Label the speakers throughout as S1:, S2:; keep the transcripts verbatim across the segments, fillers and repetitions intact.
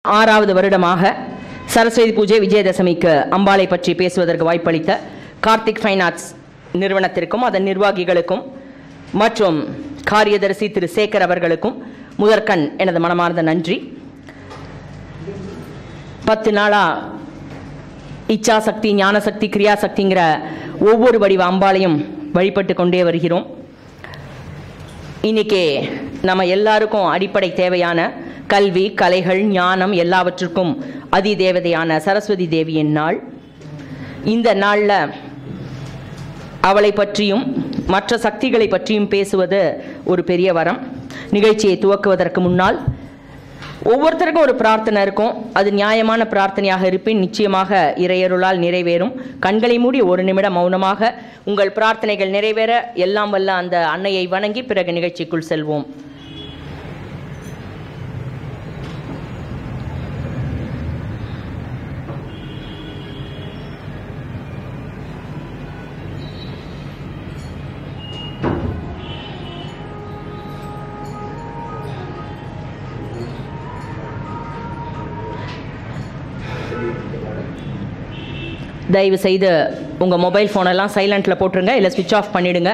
S1: ஆறாவது வருடமாக சரஸ்வதி பூஜை விஜயதசமிக்கு அம்பாளை பற்றி பேசுவதற்கு வாய்ப்பளித்த கார்த்திக் ஃபைன் ஆர்ட்ஸ் நிறுவனத்திற்கும் அதன் நிர்வாகிகளுக்கும் மற்றும் காரியதரிசி திரு சேகர் அவர்களுக்கும் முதற்கண் எனது மனமார்ந்த நன்றி. பத்து நாளா இச்சாசக்தி, ஞானசக்தி, கிரியாசக்திங்கிற ஒவ்வொரு வடிவ அம்பாளையும் வழிபட்டு கொண்டே வருகிறோம். இன்னைக்கு நம்ம எல்லாருக்கும் அடிப்படை தேவையான கல்வி, கலைகள், ஞானம் எல்லாவற்றுக்கும் அதி தேவதையான சரஸ்வதி தேவியின் நாள். இந்த நாளில் அவளை பற்றியும் மற்ற சக்திகளை பற்றியும் பேசுவது ஒரு பெரிய வரம். நிகழ்ச்சியை துவக்குவதற்கு முன்னால் ஒவ்வொருத்தருக்கும் ஒரு பிரார்த்தனை இருக்கும். அது நியாயமான பிரார்த்தனையாக இருப்பின் நிச்சயமாக இறையருளால் நிறைவேறும். கண்களை மூடி ஒரு நிமிடம் மௌனமாக உங்கள் பிரார்த்தனைகள் நிறைவேற எல்லாம் வல்ல அந்த அன்னையை வணங்கி பிறகு நிகழ்ச்சிக்குள் செல்வோம். தயவு செய்து உங்கள் மொபைல் ஃபோனெல்லாம் சைலண்டில் போட்டுருங்க, இல்லை ஸ்விட்ச் ஆஃப் பண்ணிடுங்க.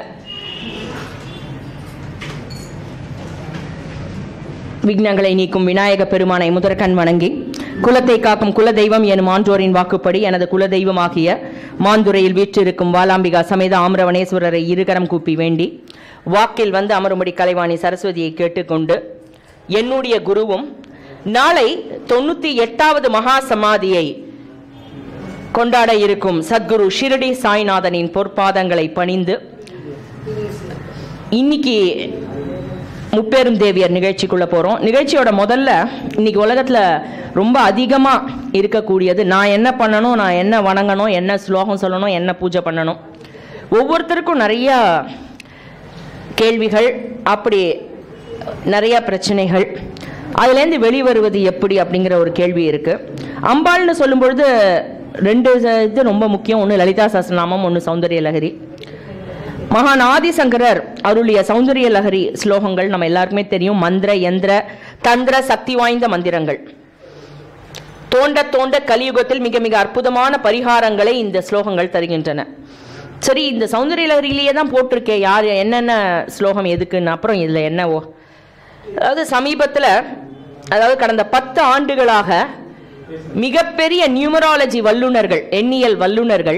S1: விக்னங்களை நீக்கும் விநாயக பெருமானை முதற்கண் வணங்கி, குலத்தை காக்கும் குல தெய்வம் எனும் ஆன்றோரின் வாக்குப்படி எனது குல தெய்வமாகிய மாந்துரையில் வீற்றிருக்கும் வாலாம்பிகா சமேத ஆம்ரவனேஸ்வரரை இருகரம் கூப்பி வேண்டி, வாக்கில் வந்து அமரும்படி கலைவாணி சரஸ்வதியை கேட்டுக்கொண்டு, என்னுடைய குருவும் நாளை தொண்ணூற்றி எட்டாவது மகா சமாதியை கொண்டாட இருக்கும் சத்குரு ஷிரடி சாய்நாதனின் பொற்பாதங்களை பணிந்து, இன்னைக்கு முப்பெரும் தேவியர் நிகழ்ச்சிக்குள்ள போறோம். நிகழ்ச்சியோட முதல்ல இன்னைக்கு உலகத்துல ரொம்ப அதிகமா இருக்கக்கூடியது நான் என்ன பண்ணணும், நான் என்ன வணங்கணும், என்ன ஸ்லோகம் சொல்லணும், என்ன பூஜை பண்ணணும். ஒவ்வொருத்தருக்கும் நிறைய கேள்விகள், அப்படி நிறைய பிரச்சனைகள். அதுலேருந்து வெளிவருவது எப்படி அப்படிங்கிற ஒரு கேள்வி இருக்கு. அம்பாள்னு சொல்லும் பொழுது ரெண்டு இது ரொம்ப முக்கியம். ஒன்று லலிதா சஹஸ்ரநாமம், ஒன்று சௌந்தரிய லஹரி. மகான் ஆதிசங்கரர் அருளிய சௌந்தரிய லஹரி ஸ்லோகங்கள் நம்ம எல்லாருக்குமே தெரியும். மந்திர, யந்திர, தந்திர சக்தி வாய்ந்த மந்திரங்கள். தோண்ட தோண்ட கலியுகத்தில் மிக மிக அற்புதமான பரிகாரங்களை இந்த ஸ்லோகங்கள் தருகின்றன. சரி, இந்த சௌந்தரிய லஹரியிலேயே தான் போட்டிருக்கேன் யார் என்னென்ன ஸ்லோகம் எதுக்குன்னு. அப்புறம் இதில் என்னவோ, அதாவது சமீபத்தில், அதாவது கடந்த பத்து ஆண்டுகளாக மிகப்பெரிய நியூமராலஜி வல்லுநர்கள், எண்ணியல் வல்லுநர்கள்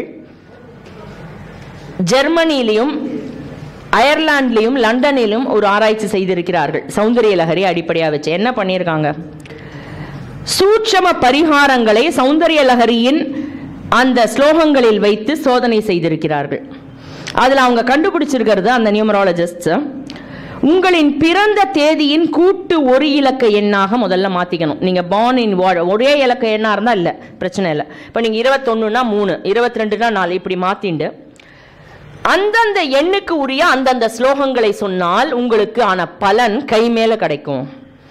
S1: ஜெர்மனியிலும் அயர்லாந்திலும் லண்டனிலும் ஒரு ஆராய்ச்சி செய்திருக்கிறார்கள். சௌந்தரிய லஹரி அடிப்படையாக வச்சு என்ன பண்ணியிருக்காங்க, சூட்சம பரிகாரங்களை சௌந்தரிய லஹரியின் அந்த ஸ்லோகங்களில் வைத்து சோதனை செய்திருக்கிறார்கள். அதில் அவங்க கண்டுபிடிச்சிருக்கிறது, அந்த நியூமராலஜிஸ்ட், உங்களின் பிறந்த தேதியின் கூட்டு ஒரு இலக்க எண்ணாக முதல்ல மாற்றிக்கணும். நீங்கள் பார்ன் இன் வார்டு ஒரே இலக்க எண்ணாக இருந்தால் இல்லை, பிரச்சனை இல்லை. இப்போ நீங்கள் இருபத்தொன்னுனா மூணு, இருபத்தி ரெண்டுனா நாலு, இப்படி மாற்றிண்டு அந்தந்த எண்ணுக்கு உரிய அந்தந்த ஸ்லோகங்களை சொன்னால் உங்களுக்கு ஆன பலன் கை மேலே கிடைக்கும்.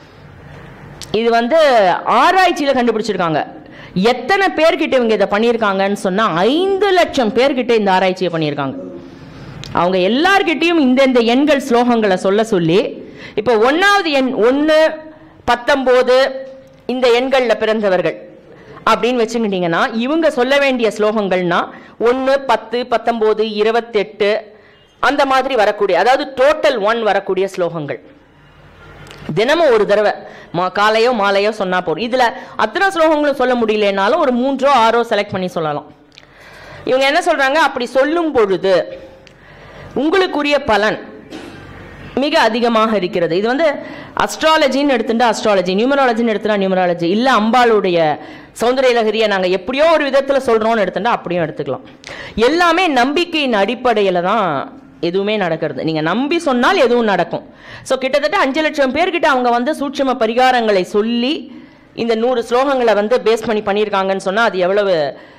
S1: இது வந்து ஆராய்ச்சியில் கண்டுபிடிச்சிருக்காங்க. எத்தனை பேர்கிட்ட இவங்க இதை பண்ணியிருக்காங்கன்னு சொன்னால் ஐந்து லட்சம் பேர்கிட்ட இந்த ஆராய்ச்சியை பண்ணியிருக்காங்க. அவங்க எல்லார்கிட்டையும் இந்தந்த எண்கள் ஸ்லோகங்களை சொல்ல சொல்லி, இப்போ ஒன்றாவது எண் ஒன்று பத்தொம்போது இந்த எண்களில் பிறந்தவர்கள் அப்படின்னு வச்சுக்கிட்டீங்கன்னா, இவங்க சொல்ல வேண்டிய ஸ்லோகங்கள்னா ஒன்று, பத்து, பத்தொம்போது, இருபத்தெட்டு அந்த மாதிரி வரக்கூடிய, அதாவது டோட்டல் ஒன் வரக்கூடிய ஸ்லோகங்கள் தினமும் ஒரு தடவை மா காலையோ மாலையோ சொன்னால் போதும். இதில் அத்தனை ஸ்லோகங்களும் சொல்ல முடியலனாலும் ஒரு மூன்றோ ஆறோ செலக்ட் பண்ணி சொல்லலாம். இவங்க என்ன சொல்கிறாங்க, அப்படி சொல்லும் பொழுது உங்களுக்குரிய பலன் மிக அதிகமாக இருக்கிறது. இது வந்து அஸ்ட்ராலஜின்னு எடுத்துட்டா அஸ்ட்ராலஜி, நியூமராலஜின்னு எடுத்துட்டா நியூமராலஜி, இல்லை அம்பாளுடைய சௌந்தரிய லஹரியை நாங்கள் எப்படியோ ஒரு விதத்தில் சொல்கிறோன்னு எடுத்துட்டா அப்படியும் எடுத்துக்கலாம். எல்லாமே நம்பிக்கையின் அடிப்படையில் தான் எதுவுமே நடக்கிறது. நீங்கள் நம்பி சொன்னால் எதுவும் நடக்கும். ஸோ கிட்டத்தட்ட அஞ்சு லட்சம் பேர்கிட்ட அவங்க வந்து சூட்சும பரிகாரங்களை சொல்லி இந்த நூறு ஸ்லோகங்களை வந்து பேஸ் பண்ணி பண்ணியிருக்காங்கன்னு சொன்னால் அது எவ்வளவு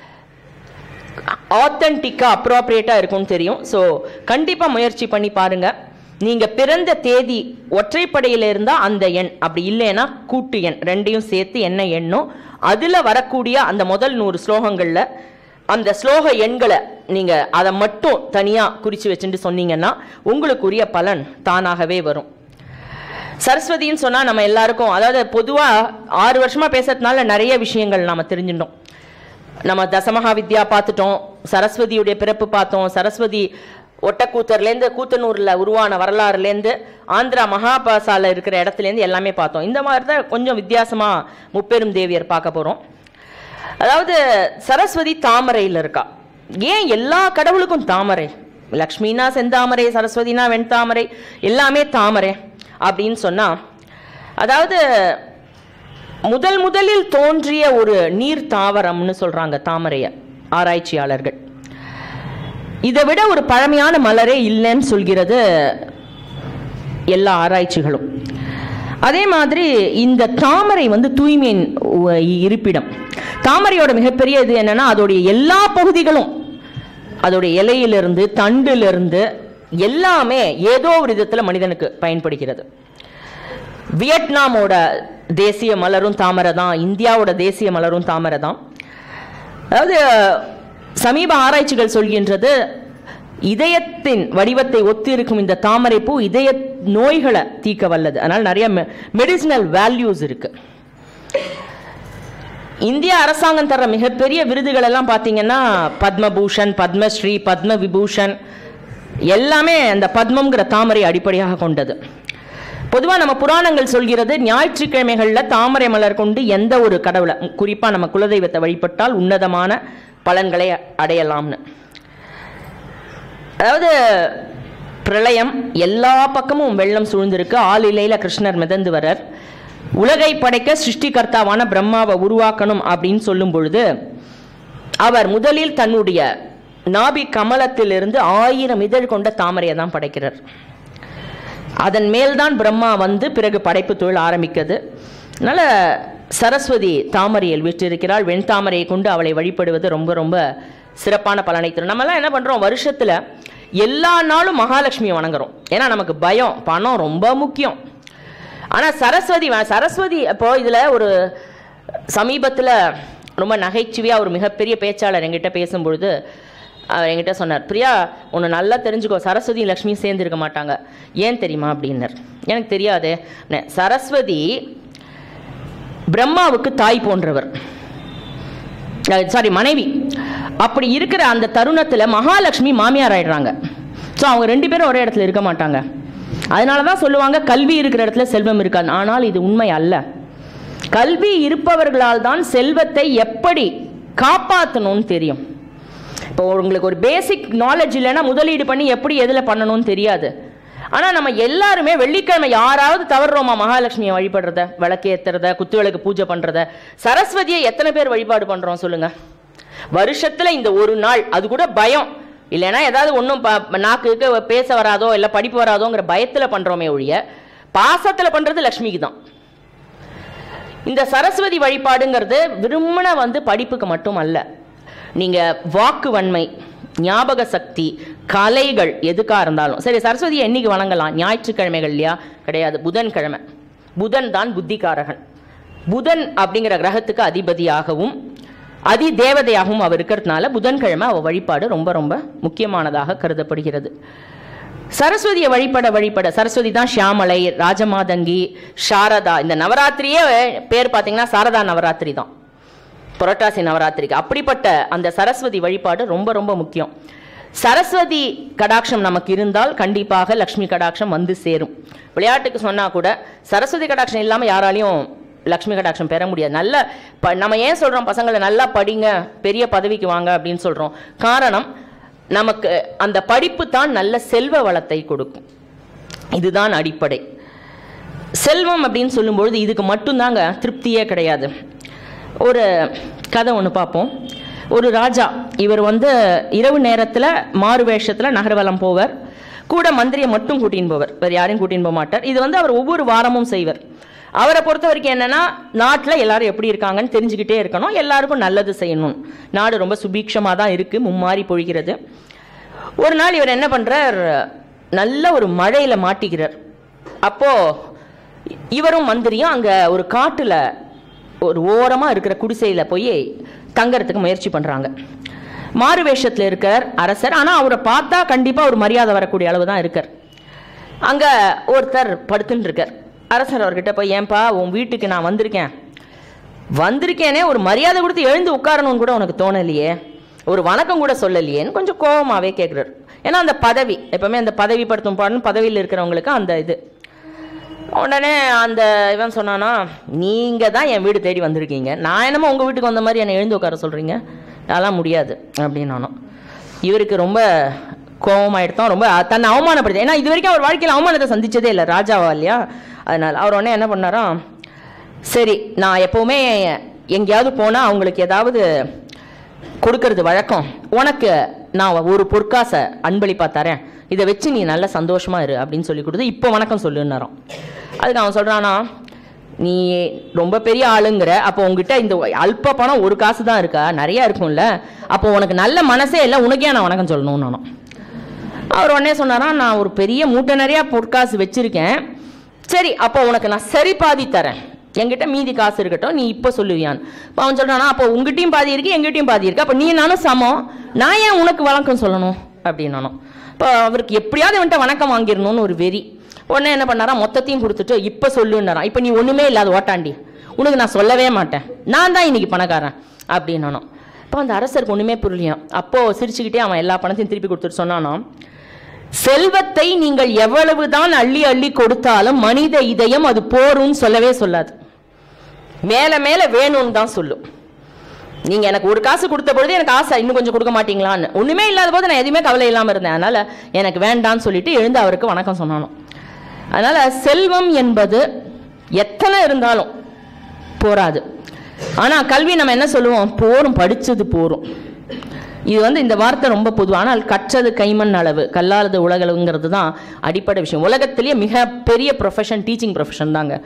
S1: ஆத்தென்டிக்கா அப்ரோப்ரியேட்டாக இருக்கும்னு தெரியும். ஸோ கண்டிப்பாக முயற்சி பண்ணி பாருங்கள். நீங்கள் பிறந்த தேதி ஒற்றைப்படையில் இருந்தால் அந்த எண், அப்படி இல்லைன்னா கூட்டு எண் ரெண்டையும் சேர்த்து என்ன எண்ணோ அதில் வரக்கூடிய அந்த முதல் நூறு ஸ்லோகங்களில் அந்த ஸ்லோக எண்களை நீங்கள் அதை மட்டும் தனியாக குறித்து வச்சுட்டு சொன்னீங்கன்னா உங்களுக்குரிய பலன் தானாகவே வரும். சரஸ்வதின்னு சொன்னா நம்ம எல்லாருக்கும், அதாவது பொதுவா ஆறு வருஷமா பேசுறதுனால நிறைய விஷயங்கள் நாம தெரிஞ்சுட்டோம். நம்ம தசமகா வித்யா பார்த்துட்டோம், சரஸ்வதியுடைய பிறப்பு பார்த்தோம், சரஸ்வதி ஒட்டக்கூத்தர்லேருந்து கூத்தனூர்ல உருவான வரலாறுலேருந்து ஆந்திரா மகாபாசால இருக்கிற இடத்துலேருந்து எல்லாமே பார்த்தோம். இந்த மாதிரி தான் கொஞ்சம் வித்தியாசமா முப்பெரும் தேவியர் பார்க்க போறோம். அதாவது சரஸ்வதி தாமரையில் இருக்கா. ஏன் எல்லா கடவுளுக்கும் தாமரை? லக்ஷ்மினா செந்தாமரை, சரஸ்வதினா வெண்தாமரை, எல்லாமே தாமரை அப்படின்னு சொன்னா, அதாவது முதல் முதலில் தோன்றிய ஒரு நீர் தாவரம்னு சொல்றாங்க தாமரைய ஆராய்ச்சியாளர்கள். இதை விட ஒரு பழமையான மலரே இல்லைன்னு சொல்கிறது எல்லா ஆராய்ச்சிகளும். அதே மாதிரி இந்த தாமரை வந்து தூய்மையின் இருப்பிடம். தாமரையோட மிகப்பெரிய இது என்னன்னா, அதோடைய எல்லா பகுதிகளும், அதோடைய இலையிலிருந்து தண்டிலிருந்து எல்லாமே ஏதோ ஒரு விதத்துல மனிதனுக்கு பயன்படுகிறது. வியட்நாமோட தேசிய மலரும் தாமரை தான், இந்தியாவோட தேசிய மலரும் தாமரை தான். அதாவது சமீப ஆராய்ச்சிகள் சொல்கின்றது, இதயத்தின் வடிவத்தை ஒத்து இருக்கும் இந்த தாமரை பூ இதய நோய்களை தீர்க்க வல்லது. அதனால நிறைய மெடிசினல் வேல்யூஸ் இருக்கு. இந்திய அரசாங்கம் தர்ற மிகப்பெரிய விருதுகள் எல்லாம் பார்த்தீங்கன்னா பத்மபூஷன், பத்மஸ்ரீ, பத்ம விபூஷன் எல்லாமே அந்த பத்மங்கிற தாமரை அடிப்படையாக கொண்டது. பொதுவாக நம்ம புராணங்கள் சொல்கிறது, ஞாயிற்றுக்கிழமைகளில் தாமரை மலர் கொண்டு எந்த ஒரு கடவுளை, குறிப்பாக நம்ம குலதெய்வத்தை வழிபட்டால் உன்னதமான பலன்களை அடையலாம்னு. அதாவது பிரளயம், எல்லா பக்கமும் வெள்ளம் சூழ்ந்திருக்கு, ஆளிலையில் கிருஷ்ணர் மிதந்து வரார். உலகை படைக்க சிருஷ்டிகர்த்தாவான பிரம்மாவை உருவாக்கணும் அப்படின்னு சொல்லும் பொழுது அவர் முதலில் தன்னுடைய நாபி கமலத்திலிருந்து ஆயிரம் இதழ் கொண்ட தாமரையை தான் படைக்கிறார். அதன் மேல்தான் பிரம்மா வந்து பிறகு படைப்பு தொழில் ஆரம்பிக்கிறது. அதனால சரஸ்வதி தாமரையில் விற்றிருக்கிறாள். வெண் தாமரையை கொண்டு அவளை வழிபடுவது ரொம்ப ரொம்ப சிறப்பான பலனை தரும். நம்மலாம் என்ன பண்றோம், வருஷத்துல எல்லா நாளும் மகாலட்சுமியை வணங்குறோம். ஏன்னா நமக்கு பயம், பணம் ரொம்ப முக்கியம். ஆனா சரஸ்வதி சரஸ்வதி இப்போ இதுல ஒரு சமீபத்துல ரொம்ப நகைச்சுவையா ஒரு மிகப்பெரிய பேச்சாளர் என்கிட்ட பேசும்பொழுது அவர் என்கிட்ட சொன்னார், பிரியா ஒன்று நல்லா தெரிஞ்சுக்கோ, சரஸ்வதி லக்ஷ்மியும் சேர்ந்து இருக்க மாட்டாங்க. ஏன் தெரியுமா அப்படின்னார். எனக்கு தெரியாது. சரஸ்வதி பிரம்மாவுக்கு தாய் போன்றவர், சாரி மனைவி. அப்படி இருக்கிற அந்த தருணத்தில் மகாலட்சுமி மாமியார் ஆயிடுறாங்க. ஸோ அவங்க ரெண்டு பேரும் ஒரே இடத்துல இருக்க மாட்டாங்க. அதனால தான் சொல்லுவாங்க கல்வி இருக்கிற இடத்துல செல்வம் இருக்காது. ஆனால் இது உண்மை அல்ல. கல்வி இருப்பவர்களால் தான் செல்வத்தை எப்படி காப்பாற்றணும்னு தெரியும். இப்போ உங்களுக்கு ஒரு பேசிக் நாலேஜ் இல்லைன்னா முதலீடு பண்ணி எப்படி எதில் பண்ணணும்னு தெரியாது. ஆனால் நம்ம எல்லாருமே வெள்ளிக்கிழமை யாராவது தவறுறோமா மகாலட்சுமியை வழிபடுறத, விளக்கேற்றுறத, குத்து விளக்கு பூஜை பண்ணுறத? சரஸ்வதியை எத்தனை பேர் வழிபாடு பண்ணுறோம் சொல்லுங்க? வருஷத்தில் இந்த ஒரு நாள், அது கூட பயம் இல்லைன்னா ஏதாவது ஒன்றும் நாக்குக்கு பேச வராதோ இல்லை படிப்பு வராதோங்கிற பயத்தில் பண்ணுறோமே ஒழிய பாசத்தில் பண்ணுறது லக்ஷ்மிக்கு தான். இந்த சரஸ்வதி வழிபாடுங்கிறது விரும்பின வந்து படிப்புக்கு மட்டும் அல்ல. நீங்கள் வாக்கு வன்மை, ஞாபக சக்தி, கலைகள் எதுக்காக இருந்தாலும் சரி. சரஸ்வதியை என்னைக்கு வணங்கலாம்? ஞாயிற்றுக்கிழமைகள் இல்லையா? கிடையாது, புதன்கிழமை. புதன் தான் புத்திகாரகன். புதன் அப்படிங்கிற கிரகத்துக்கு அதிபதியாகவும் அதி தேவதையாகவும் அவர் இருக்கிறதுனால புதன்கிழமை அவ வழிபாடு ரொம்ப ரொம்ப முக்கியமானதாக கருதப்படுகிறது. சரஸ்வதியை வழிபட வழிபட சரஸ்வதி தான் ஷியாமலை, ராஜமாதங்கி, சாரதா. இந்த நவராத்திரியே பேர் பார்த்தீங்கன்னா சாரதா நவராத்திரி தான், புரட்டாசி நவராத்திரிக்கு. அப்படிப்பட்ட அந்த சரஸ்வதி வழிபாடு ரொம்ப ரொம்ப முக்கியம். சரஸ்வதி கடாட்சம் நமக்கு இருந்தால் கண்டிப்பாக லக்ஷ்மி கடாட்சம் வந்து சேரும். விளையாட்டுக்கு சொன்னா கூட சரஸ்வதி கடாட்சம் இல்லாமல் யாராலையும் லக்ஷ்மி கடாட்சம் பெற முடியாது. நல்ல ப நம்ம ஏன் சொல்றோம் பசங்களை நல்லா படிங்க, பெரிய பதவிக்கு வாங்க அப்படின்னு சொல்றோம்? காரணம், நமக்கு அந்த படிப்பு தான் நல்ல செல்வ வளத்தை கொடுக்கும். இதுதான் அடிப்படை. செல்வம் அப்படின்னு சொல்லும்பொழுது இதுக்கு மட்டும்தாங்க திருப்தியே கிடையாது. ஒரு கதை ஒன்று பார்ப்போம். ஒரு ராஜா, இவர் வந்து இரவு நேரத்தில் மாறு வேஷத்தில் நகர்வலம் போவர். கூட மந்திரியை மட்டும் கூட்டின்னு போவர், வேறு யாரையும் கூட்டின்னு போக மாட்டார். இது வந்து அவர் ஒவ்வொரு வாரமும் செய்வர். அவரை பொறுத்த வரைக்கும் என்னன்னா, நாட்டில் எல்லாரும் எப்படி இருக்காங்கன்னு தெரிஞ்சுக்கிட்டே இருக்கணும், எல்லாருக்கும் நல்லது செய்யணும். நாடு ரொம்ப சுபீட்சமாக தான் இருக்கு, மும்மாறி பொழிகிறது. ஒரு நாள் இவர் என்ன பண்றார், நல்ல ஒரு மழையில மாட்டிக்கிறார். அப்போ இவரும் மந்திரியும் அங்க ஒரு காட்டுல ஒரு ஓரமா இருக்கிற குடிசையில போய் தங்கறதுக்கு முயற்சி பண்றாங்க. மாறு வேஷத்துல இருக்கார் அரசர். ஆனா அவரை பார்த்தா கண்டிப்பா ஒரு மரியாதை வரக்கூடிய அளவு தான் இருக்கார். அங்க ஒருத்தர் படுத்துன்னு இருக்கார். அரசர் அவர்கிட்ட போய், ஏன்பா உன் வீட்டுக்கு நான் வந்திருக்கேன், வந்திருக்கேனே ஒரு மரியாதை கொடுத்து எழுந்து உட்காரணும்னு கூட உனக்கு தோணலையே, ஒரு வணக்கம் கூட சொல்லலையேன்னு கொஞ்சம் கோபமாகவே கேட்குறாரு. ஏன்னா அந்த பதவி எப்பவுமே அந்த பதவி படுத்தும் பாடணும், பதவியில் இருக்கிறவங்களுக்கு அந்த இது. உடனே அந்த இவன் சொன்னானா, நீங்கள் தான் என் வீடு தேடி வந்திருக்கீங்க, நான் என்னமோ உங்கள் வீட்டுக்கு வந்த மாதிரி என்னை எழுந்து உட்கார சொல்கிறீங்க, அதெல்லாம் முடியாது அப்படின்னு நானும். இவருக்கு ரொம்ப கோபமாயிடுத்தோம், ரொம்ப தன்னை அவமானப்படுது. ஏன்னா இது வரைக்கும் அவர் வாழ்க்கையில் அவமானத்தை சந்திச்சதே இல்லை, ராஜாவா இல்லையா. அதனால் அவர் உடனே என்ன பண்ணாராம், சரி நான் எப்போவுமே எங்கேயாவது போனால் அவங்களுக்கு ஏதாவது கொடுக்கறது வழக்கம், உனக்கு நான் ஒரு பொற்காசை அன்பளிப்பா தரேன், இதை வச்சு நீ நல்ல சந்தோஷமா இரு அப்படின்னு சொல்லி கொடுத்து இப்போ வணக்கம் சொல்லுன்னாராம். அதுக்கு அவன் சொல்கிறானா, நீ ரொம்ப பெரிய ஆளுங்கிற, அப்போ உங்ககிட்ட இந்த அல்ப பணம் ஒரு காசு தான் இருக்கா, நிறையா இருக்கும்ல, அப்போ உனக்கு நல்ல மனசே இல்லை, உனக்கே நான் வணக்கம் சொல்லணும்னு நானும். அவர் உடனே சொன்னாரா, நான் ஒரு பெரிய மூட்டை நிறையா பொற்காசு வச்சுருக்கேன், சரி அப்போ உனக்கு நான் சரி பாதி தரேன், என்கிட்ட மீதி காசு இருக்கட்டும், நீ இப்போ சொல்லுவியான். இப்போ அவன் சொல்கிறானா, அப்போ உங்ககிட்டையும் பாதி இருக்குது எங்கிட்டையும் பாதி இருக்குது, அப்போ நீ நானும் சமம், நான் ஏன் உனக்கு வணக்கம் சொல்லணும் அப்படின்னு நானும். இப்போ அவருக்கு எப்படியாவது வந்துட்டு வணக்கம் வாங்கிடணும்னு ஒரு வெறி. உடனே என்ன பண்ணாரா, மொத்தத்தையும் கொடுத்துட்டு இப்போ சொல்லுன்னாரான், இப்போ நீ ஒன்றுமே இல்லாத ஓட்டாண்டி, உனக்கு நான் சொல்லவே மாட்டேன், நான் தான் இன்னைக்கு பணக்காரன் அப்படின்னு நானும். இப்போ அந்த அரசருக்கு ஒன்றுமே புரியலையாம். அப்போது சிரிச்சுக்கிட்டே அவன் எல்லா பணத்தையும் திருப்பி கொடுத்துட்டு சொன்னானா, செல்வத்தை நீங்கள் எவ்வளவுதான் அள்ளி அள்ளி கொடுத்தாலும் மனித இதயம் அது போரும்னு சொல்லவே சொல்லாது, மேலே மேலே வேணும்னு தான் சொல்லும். நீங்கள் எனக்கு ஒரு காசு கொடுத்த பொழுது எனக்கு ஆசை இன்னும் கொஞ்சம் கொடுக்க மாட்டீங்களான்னு, ஒன்றுமே இல்லாத போது நான் எதுவுமே கவலை இல்லாமல் இருந்தேன், அதனால் எனக்கு வேண்டான்னு சொல்லிட்டு எழுந்து அவருக்கு வணக்கம் சொன்னானோ. அதனால் செல்வம் என்பது எத்தனை இருந்தாலும் போராது. ஆனால் கல்வி நம்ம என்ன சொல்லுவோம், போரும், படித்தது போரும். இது வந்து இந்த வார்த்தை ரொம்ப பொதுவாக, ஆனால் கற்றது கைமண் அளவு கல்லாதது உலகளவுங்கிறது தான் அடிப்படை விஷயம். உலகத்திலேயே மிக பெரிய ப்ரொஃபஷன் டீச்சிங் ப்ரொஃபஷன் தாங்க.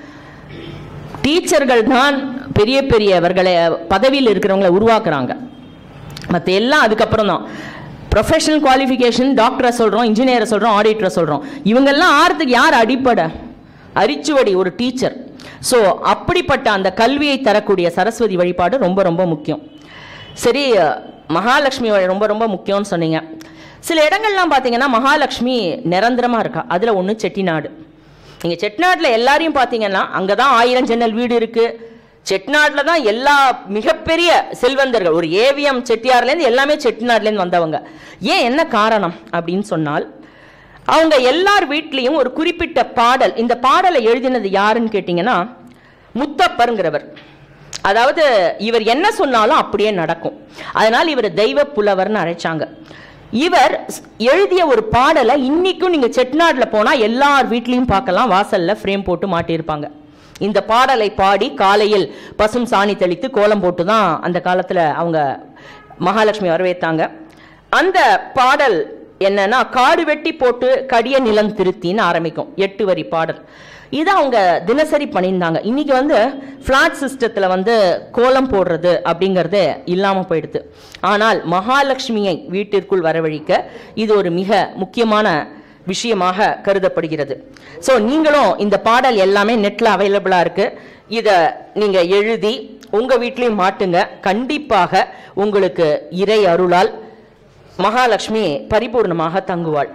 S1: டீச்சர்கள் தான் பெரிய பெரியவர்களை பதவியில் இருக்கிறவங்களை உருவாக்குறாங்க, மற்ற எல்லாம் அதுக்கப்புறம் தான். ப்ரொஃபஷனல் குவாலிஃபிகேஷன் டாக்டரை சொல்கிறோம், இன்ஜினியரை சொல்கிறோம், ஆடிட்டரை சொல்கிறோம், இவங்கெல்லாம் ஆறதுக்கு யார் அடிப்படை, அரிச்சுவடி ஒரு டீச்சர். ஸோ அப்படிப்பட்ட அந்த கல்வியை தரக்கூடிய சரஸ்வதி வழிபாடு ரொம்ப ரொம்ப முக்கியம். சரி, மகாலட்சுமி ரொம்ப ரொம்ப முக்கியம்னு சொன்னீங்க. சில இடங்கள்லாம் பார்த்தீங்கன்னா மகாலட்சுமி நிரந்தரமாக இருக்கா, அதில் ஒன்று செட்டிநாடு. நீங்கள் செட்டிநாட்டில் எல்லாரையும் பார்த்தீங்கன்னா அங்கே தான் ஆயிரம் ஜன்னல் வீடு இருக்குது, செட்டிநாட்டில் தான் எல்லா மிகப்பெரிய செல்வந்தர்கள், ஒரு ஏவிஎம் செட்டியார்லேருந்து எல்லாமே செட்டிநாட்லேருந்து வந்தவங்க. ஏன், என்ன காரணம் அப்படின்னு சொன்னால், அவங்க எல்லார் வீட்லேயும் ஒரு குறிப்பிட்ட பாடல், இந்த பாடலை எழுதினது யாருன்னு கேட்டிங்கன்னா முத்தப்பருங்கிறவர். அதாவது இவர் என்ன சொன்னாலும் அப்படியே நடக்கும், அதனால் இவர் தெய்வ புலவர்னு அழைச்சாங்க. இவர் எழுதிய ஒரு பாடலை இன்னைக்கும் நீங்க செட்டிநாட்டில் போனா எல்லார் வீட்லையும் பார்க்கலாம், வாசல்ல ஃப்ரேம் போட்டு மாட்டியிருப்பாங்க. இந்த பாடலை பாடி காலையில் பசும் சாணி தெளித்து கோலம் போட்டு தான் அந்த காலத்துல அவங்க மகாலட்சுமி வரவேற்றாங்க. அந்த பாடல் என்னன்னா, காடு வெட்டி போட்டு கடிய நிலம் திருத்தின்னு ஆரம்பிக்கும், எட்டு வரி பாடல். இதை அவங்க தினசரி பண்ணியிருந்தாங்க. இன்னைக்கு வந்து ஃப்ளாட் சிஸ்டத்தில் வந்து கோலம் போடுறது அப்படிங்கிறது இல்லாமல் போயிடுது. ஆனால் மகாலட்சுமியை வீட்டிற்குள் வரவழைக்க இது ஒரு மிக முக்கியமான விஷயமாக கருதப்படுகிறது. ஸோ நீங்களும் இந்த பாடல் எல்லாமே நெட்டில் அவைலபிளாக இருக்குது, இதை நீங்கள் எழுதி உங்கள் வீட்லேயும் மாட்டுங்க. கண்டிப்பாக உங்களுக்கு இறை அருளால் மகாலட்சுமி பரிபூர்ணமாக தங்குவாள்.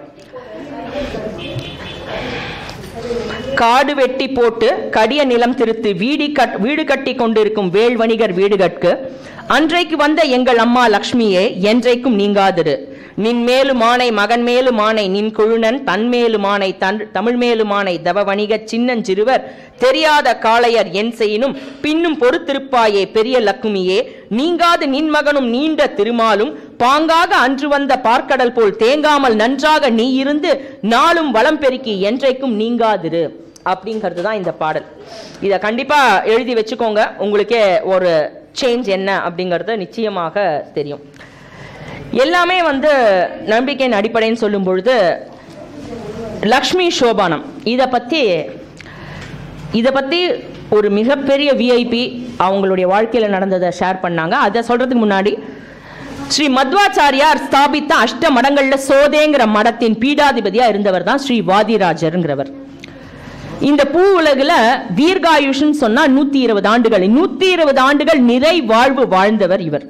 S1: காடு வெட்டி போட்டு கடிய நிலம் திருத்து வீடி கட் வீடு கட்டி கொண்டிருக்கும் வேள் வணிகர் வீடுகட்கு அன்றைக்கு வந்த எங்கள் அம்மா லக்ஷ்மியே என்றைக்கும் நீங்காதிரு. நின் மேலும் ஆணை மகன் மேலும் ஆணை நின் குழுனன் தன் மேலும் ஆணை தன் தமிழ் மேலும் ஆணை தவ வணிக சின்னஞ்சிறுவர் தெரியாத காளையர் என் செய்யினும் பின்னும் பொறுத்திருப்பாயே பெரிய லக்குமியே நீங்காது நின் மகனும் நீண்ட திருமாலும் பாங்காக அன்று வந்த பார்க்கடல் போல் தேங்காமல் நன்றாக நீ இருந்து நாளும் வளம் பெருக்கி என்றைக்கும் நீங்காதிரு அப்படிங்கிறது தான் இந்த பாடல். இதை கண்டிப்பா எழுதி வச்சுக்கோங்க, உங்களுக்கே ஒரு சேஞ்ச் என்ன அப்படிங்கிறது நிச்சயமாக தெரியும். எல்லாமே வந்து நம்பிக்கையின் அடிப்படைன்னு சொல்லும் பொழுது லக்ஷ்மி சோபானம் இதை பற்றி இதை பற்றி ஒரு மிகப்பெரிய விஐபி அவங்களுடைய வாழ்க்கையில் நடந்ததை ஷேர் பண்ணாங்க. அதை சொல்றதுக்கு முன்னாடி ஸ்ரீ மத்வாச்சாரியார் ஸ்தாபித்த அஷ்ட மடங்கள்ல சோதேங்கிற மடத்தின் பீடாதிபதியா இருந்தவர் தான் ஸ்ரீ வாதிராஜர்ங்கிறவர். இந்த பூ உலகில் தீர்காயுஷ்ன்னு சொன்னா நூத்தி இருபது ஆண்டுகள் நூத்தி இருபது ஆண்டுகள் நிறை வாழ்வு வாழ்ந்தவர் இவர்.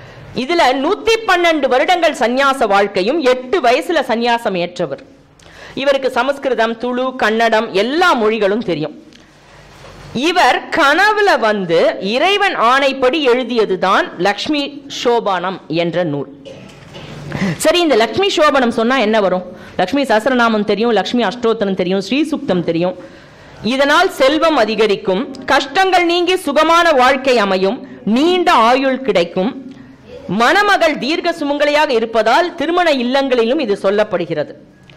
S1: இதுல நூத்தி பன்னெண்டு வருடங்கள் சந்நியாச வாழ்க்கையும் எட்டு வயசுல சந்நியாசம் ஏற்றவர். இவருக்கு சமஸ்கிருதம், துளு, கன்னடம் எல்லா மொழிகளும் தெரியும். இவர் கனவுல வந்து இறைவன் ஆணைப்படி எழுதியதுதான் லக்ஷ்மி சோபானம் என்ற நூல். சரி, இந்த லக்ஷ்மி சோபனம் சொன்னா என்ன வரும்? லக்ஷ்மி சஹஸ்ரநாமம் தெரியும், லக்ஷ்மி அஷ்டோத்திரம் தெரியும், ஸ்ரீ சுக்தம் தெரியும். இதனால் செல்வம் அதிகரிக்கும், கஷ்டங்கள் நீங்கி சுகமான வாழ்க்கை அமையும், நீண்ட ஆயுள் கிடைக்கும், மணமகள் தீர்க்க சுமங்கலியாக இருப்பதால் திருமண இல்லங்களிலும் இது சொல்லப்படுகிறது.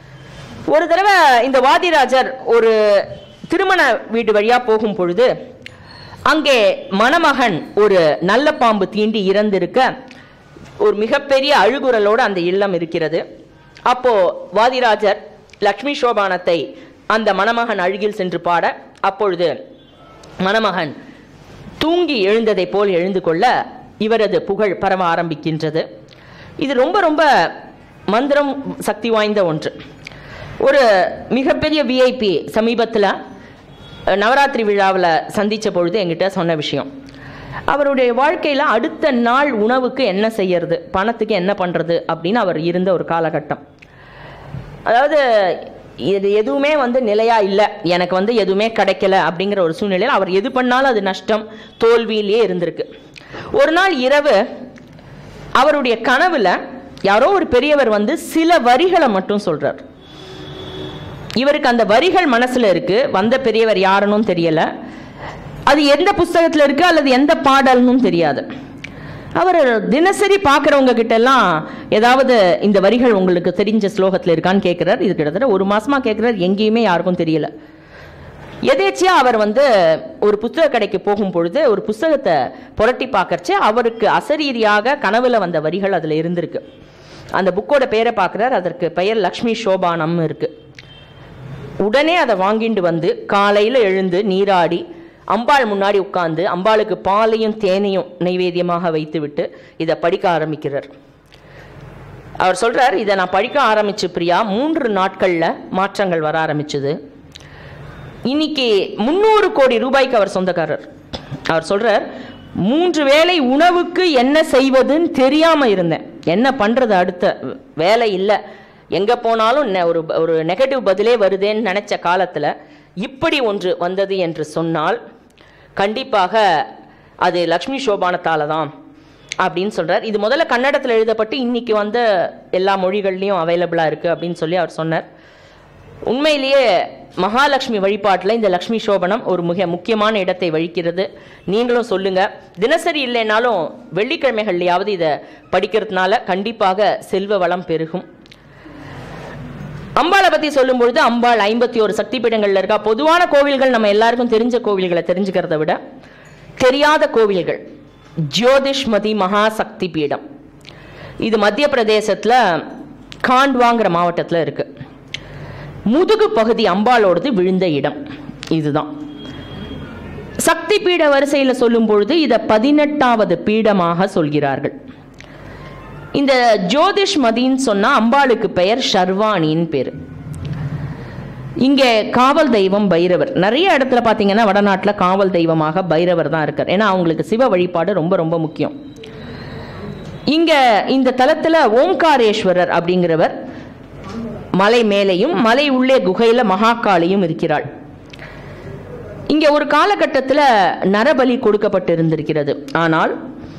S1: ஒரு தடவை இந்த வாதிராஜர் ஒரு திருமண வீடு வழியா போகும் பொழுது அங்கே மணமகன் ஒரு நல்ல பாம்பு தீண்டி இறந்திருக்க ஒரு மிகப்பெரிய அழுகுரலோடு அந்த இல்லம் இருக்கிறது. அப்போ வாதிராஜர் லக்ஷ்மி சோபானத்தை அந்த மணமகன் அழுகில் சென்று பாட, அப்பொழுது மணமகன் தூங்கி எழுந்ததை போல் எழுந்து கொள்ள இவரது புகழ் பரவ ஆரம்பிக்கின்றது. இது ரொம்ப ரொம்ப மந்திரம் சக்தி வாய்ந்த ஒன்று. ஒரு மிகப்பெரிய விஐபி சமீபத்தில் நவராத்திரி விழாவில் சந்தித்த பொழுது என்கிட்ட சொன்ன விஷயம், அவருடைய வாழ்க்கையில் அடுத்த நாள் உணவுக்கு என்ன செய்யறது, பணத்துக்கு என்ன பண்ணுறது அப்படின்னு அவர் இருந்த ஒரு காலகட்டம். அதாவது இது எதுவுமே வந்து நிலையா இல்லை, எனக்கு வந்து எதுவுமே கிடைக்கல அப்படிங்கிற ஒரு சூழ்நிலையில் அவர் எது பண்ணாலும் அது நஷ்டம், தோல்வியிலேயே இருந்திருக்கு. ஒரு நாள் இரவு அவருடைய கனவுல யாரோ ஒரு பெரியவர் வந்து சில வரிகளை மட்டும் சொல்றார். இவருக்கு அந்த வரிகள் மனசுல இருக்கு, வந்த பெரியவர் யாருன்னு தெரியல, அது எந்த புஸ்தகத்துல இருக்கு அல்லது எந்த பாடல்னும் தெரியாது. அவர் தினசரி பார்க்குறவங்க கிட்ட எல்லாம் ஏதாவது இந்த வரிகள் உங்களுக்கு தெரிஞ்ச ஸ்லோகத்தில் இருக்கான்னு கேட்குறார். இது கிட்டத்தட்ட ஒரு மாசமா கேட்குறார், எங்கேயுமே யாருக்கும் தெரியல. எதேச்சியா அவர் வந்து ஒரு புத்தக கடைக்கு போகும் பொழுது ஒரு புஸ்தகத்தை புரட்டி பார்க்கறச்சு அவருக்கு அசரீரியாக கனவுல வந்த வரிகள் அதில் இருந்திருக்கு. அந்த புக்கோட பேரை பார்க்குறார், அதற்கு பெயர் லக்ஷ்மி சோபானம் இருக்கு. உடனே அதை வாங்கிட்டு வந்து காலையில் எழுந்து நீராடி அம்பாள் முன்னாடி உட்கார்ந்து அம்பாளுக்கு பாலையும் தேனையும் நைவேத்தியமாக வைத்து விட்டு இதை படிக்க ஆரம்பிக்கிறார். அவர் சொல்றார், இதை நான் படிக்க ஆரம்பிச்சு பிரியா மூன்று நாட்கள்ல மாற்றங்கள் வர ஆரம்பிச்சது. இன்னைக்கு முன்னூறு கோடி ரூபாய்க்கு அவர் சொந்தக்காரர். அவர் சொல்றார், மூன்று வேளை உணவுக்கு என்ன செய்வதுன்னு தெரியாம இருந்தேன், என்ன பண்றது, அடுத்த வேலை இல்லை, எங்க போனாலும் ஒரு ஒரு நெகட்டிவ் பதிலே வருதேன்னு நினைச்ச காலத்துல இப்படி ஒன்று வந்தது என்று சொன்னால் கண்டிப்பாக அது லக்ஷ்மி சோபானத்தால தான் அப்படின்னு சொல்றார். இது முதல்ல கன்னடத்தில் எழுதப்பட்டு இன்னைக்கு வந்து எல்லா மொழிகள்லையும் அவைலபிளா இருக்கு அப்படின்னு சொல்லி அவர் சொன்னார். உண்மையிலேயே மகாலட்சுமி வழிபாட்டில் இந்த லக்ஷ்மி சோபனம் ஒரு மிக முக்கியமான இடத்தை வகிக்கிறது. நீங்களும் சொல்லுங்க, தினசரி இல்லைனாலும் வெள்ளிக்கிழமைகள்லையாவது இதை படிக்கிறதுனால கண்டிப்பாக செல்வ வளம் பெருகும். அம்பாளை பத்தி சொல்லும் பொழுது அம்பாள் ஐம்பத்தி ஒரு சக்தி பீடங்கள்ல இருக்கா. பொதுவான கோவில்கள் நம்ம எல்லாருக்கும் தெரிஞ்ச கோவில்களை தெரிஞ்சுக்கிறத விட தெரியாத கோவில்கள் ஜோதிஷ்மதி மகா சக்தி பீடம், இது மத்திய பிரதேசத்துல காண்ட்வாங்கிற மாவட்டத்தில் இருக்கு. முதுகு பகுதி அம்பாளோடது விழுந்த இடம் இதுதான். சக்தி பீட வரிசையில் சொல்லும் பொழுது இதை பதினெட்டாவது பீடமாக சொல்கிறார்கள். இந்த ஜோதிஷ்மதின்னு சொன்னா அம்பாளுக்கு பெயர் ஷர்வாணின்னு பேரு. இங்கே காவல் தெய்வம் பைரவர். நிறைய இடத்துல பார்த்தீங்கன்னா வடநாட்டில் காவல் தெய்வமாக பைரவர் தான் இருக்கார். ஏன்னா அவங்களுக்கு சிவ வழிபாடு ரொம்ப ரொம்ப முக்கியம். இங்க இந்த தலத்துல ஓம்காரேஸ்வரர் அப்படிங்கிறவர் மலை மேலையும் மலை உள்ளே குகையில மகாகாளியும் இருக்கிறாள். இங்க ஒரு காலகட்டத்தில் நரபலி கொடுக்கப்பட்டு இருந்திருக்கிறது. ஆனால்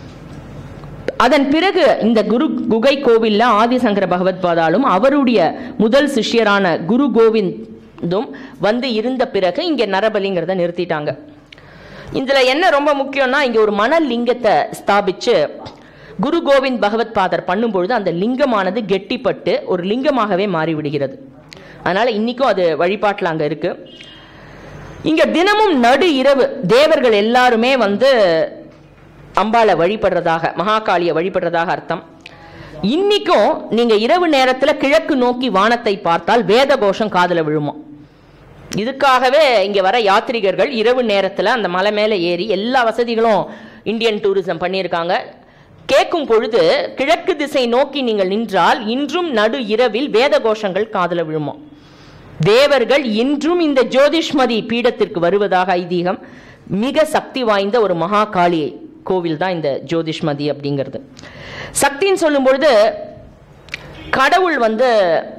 S1: அதன் பிறகு இந்த குரு குகை கோவில்ல ஆதிசங்கர பகவத் பாதாலும் அவருடைய முதல் சிஷ்யரான குரு கோவிந்தும் வந்து இருந்த பிறகு இங்க நரபலிங்கிறத நிறுத்திட்டாங்க. இதுல என்ன ரொம்ப முக்கியம்னா, இங்க ஒரு மணல் லிங்கத்தை ஸ்தாபிச்சு குரு கோவிந்த் பகவத் பாதர் பண்ணும்பொழுது அந்த லிங்கமானது கெட்டிப்பட்டு ஒரு லிங்கமாகவே மாறிவிடுகிறது. அதனால இன்னைக்கும் அது வழிபாட்டில் அங்க இருக்கு. இங்க தினமும் நடு இரவு தேவர்கள் எல்லாருமே வந்து அம்பாளை வழிபடுறதாக, மகாகாளியை வழிபடுறதாக அர்த்தம். இன்னைக்கும் நீங்க இரவு நேரத்துல கிழக்கு நோக்கி வானத்தை பார்த்தால் வேத கோஷம் காதுல விழுமா. இதுக்காகவே இங்க வர யாத்ரீகர்கள் இரவு நேரத்துல அந்த மலை மேல ஏறி எல்லா வசதிகளும் இந்தியன் டூரிசம் பண்ணியிருக்காங்க. கேட்கும் பொழுது கிழக்கு திசை நோக்கி நீங்கள் நின்றால் இன்றும் நடு இரவில் வேத கோஷங்கள் காதுல விழுமா. தேவர்கள் இன்றும் இந்த ஜோதிஷ்மதி பீடத்திற்கு வருவதாக ஐதீகம். மிக சக்தி வாய்ந்த ஒரு மகாகாளி கோவில் தான் இந்த ஜோதிஷ்மதி அப்படிங்கிறது. சக்தின்னு சொல்லும் பொழுது கடவுள் வந்து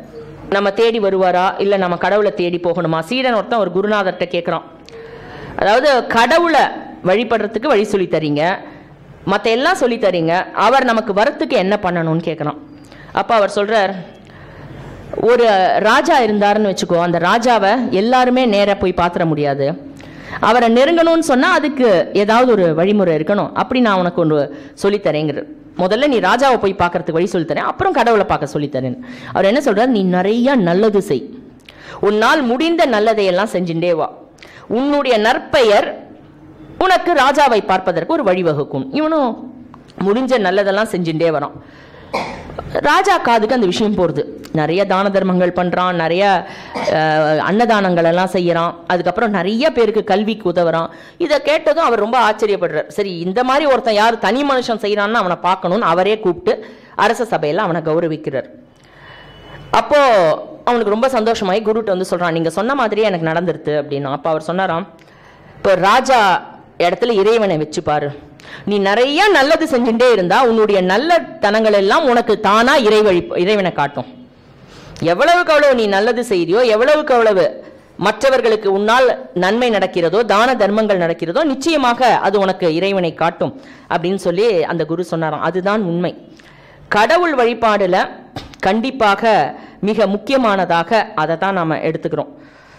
S1: நம்ம தேடி வருவாரா இல்லை நம்ம கடவுளை தேடி போகணுமா? சீடன் ஒருத்தன் ஒரு குருநாதர்கிட்ட கேட்குறான். அதாவது கடவுளை வழிபடுறதுக்கு வழி சொல்லி தரீங்க, மற்ற எல்லாம் சொல்லி தரீங்க, அவர் நமக்கு வரத்துக்கு என்ன பண்ணணும்னு கேட்குறான். அப்போ அவர் சொல்கிறார், ஒரு ராஜா இருந்தாருன்னு வச்சுக்கோ, அந்த ராஜாவை எல்லாருமே நேராக போய் பார்த்துட முடியாது. அவரை நெருங்கணும்னு சொன்னால் அதுக்கு ஏதாவது ஒரு வழிமுறை இருக்கணும். அப்படி நான் உனக்கு ஒன்று சொல்லித்தரேங்கிற. முதல்ல நீ ராஜாவை போய் பார்க்கறதுக்கு வழி சொல்லித்தரேன், அப்புறம் கடவுளை பார்க்க சொல்லித்தரேன். அவர் என்ன சொல்றார், நீ நிறைய நல்லது செய், உன்னால் முடிந்த நல்லதையெல்லாம் செஞ்சுட்டே வா, உன்னுடைய நற்பெயர் உனக்கு ராஜாவை பார்ப்பதற்கு ஒரு வழிவகுக்கும். இவனும் முடிஞ்ச நல்லதெல்லாம் செஞ்சுட்டே வரான். ராஜா காதுக்கு அந்த விஷயம் போகிறது. நிறைய தான தர்மங்கள் பண்ணுறான், நிறைய அன்னதானங்கள் எல்லாம் செய்யறான், அதுக்கப்புறம் நிறைய பேருக்கு கல்விக்கு உதவுறான். இதை கேட்டதும் அவர் ரொம்ப ஆச்சரியப்படுறார். சரி, இந்த மாதிரி ஒருத்தன் யார் தனி மனுஷன் செய்யறான்னு அவனை பார்க்கணும்னு அவரே கூப்பிட்டு அரச சபையில் அவனை கௌரவிக்கிறார். அப்போ அவனுக்கு ரொம்ப சந்தோஷமாயி குருட்ட வந்து சொல்றான், நீங்க சொன்ன மாதிரியே எனக்கு நடந்துருது அப்படின்னு. அப்போ அவர் சொன்னாராம், இப்போ ராஜா இடத்துல இறைவனை வச்சு பாரு, நீ நிறைய நல்லது செஞ்சுட்டே இருந்தா உன்னுடைய நல்ல தனங்கள் எல்லாம் உனக்கு தானா இறைவழி இறைவனை காட்டும். எவ்வளவுக்கு அவ்வளவு நீ நல்லது செய்தியோ, எவ்வளவுக்கு அவ்வளவு மற்றவர்களுக்கு உன்னால் நன்மை நடக்கிறதோ, தான தர்மங்கள் நடக்கிறதோ, நிச்சயமாக அது உனக்கு இறைவனை காட்டும் அப்படின்னு சொல்லி அந்த குரு சொன்னாராம். அதுதான் உண்மை. கடவுள் வழிபாடுல கண்டிப்பாக மிக முக்கியமானதாக அதை தான் நாம எடுத்துக்கிறோம்.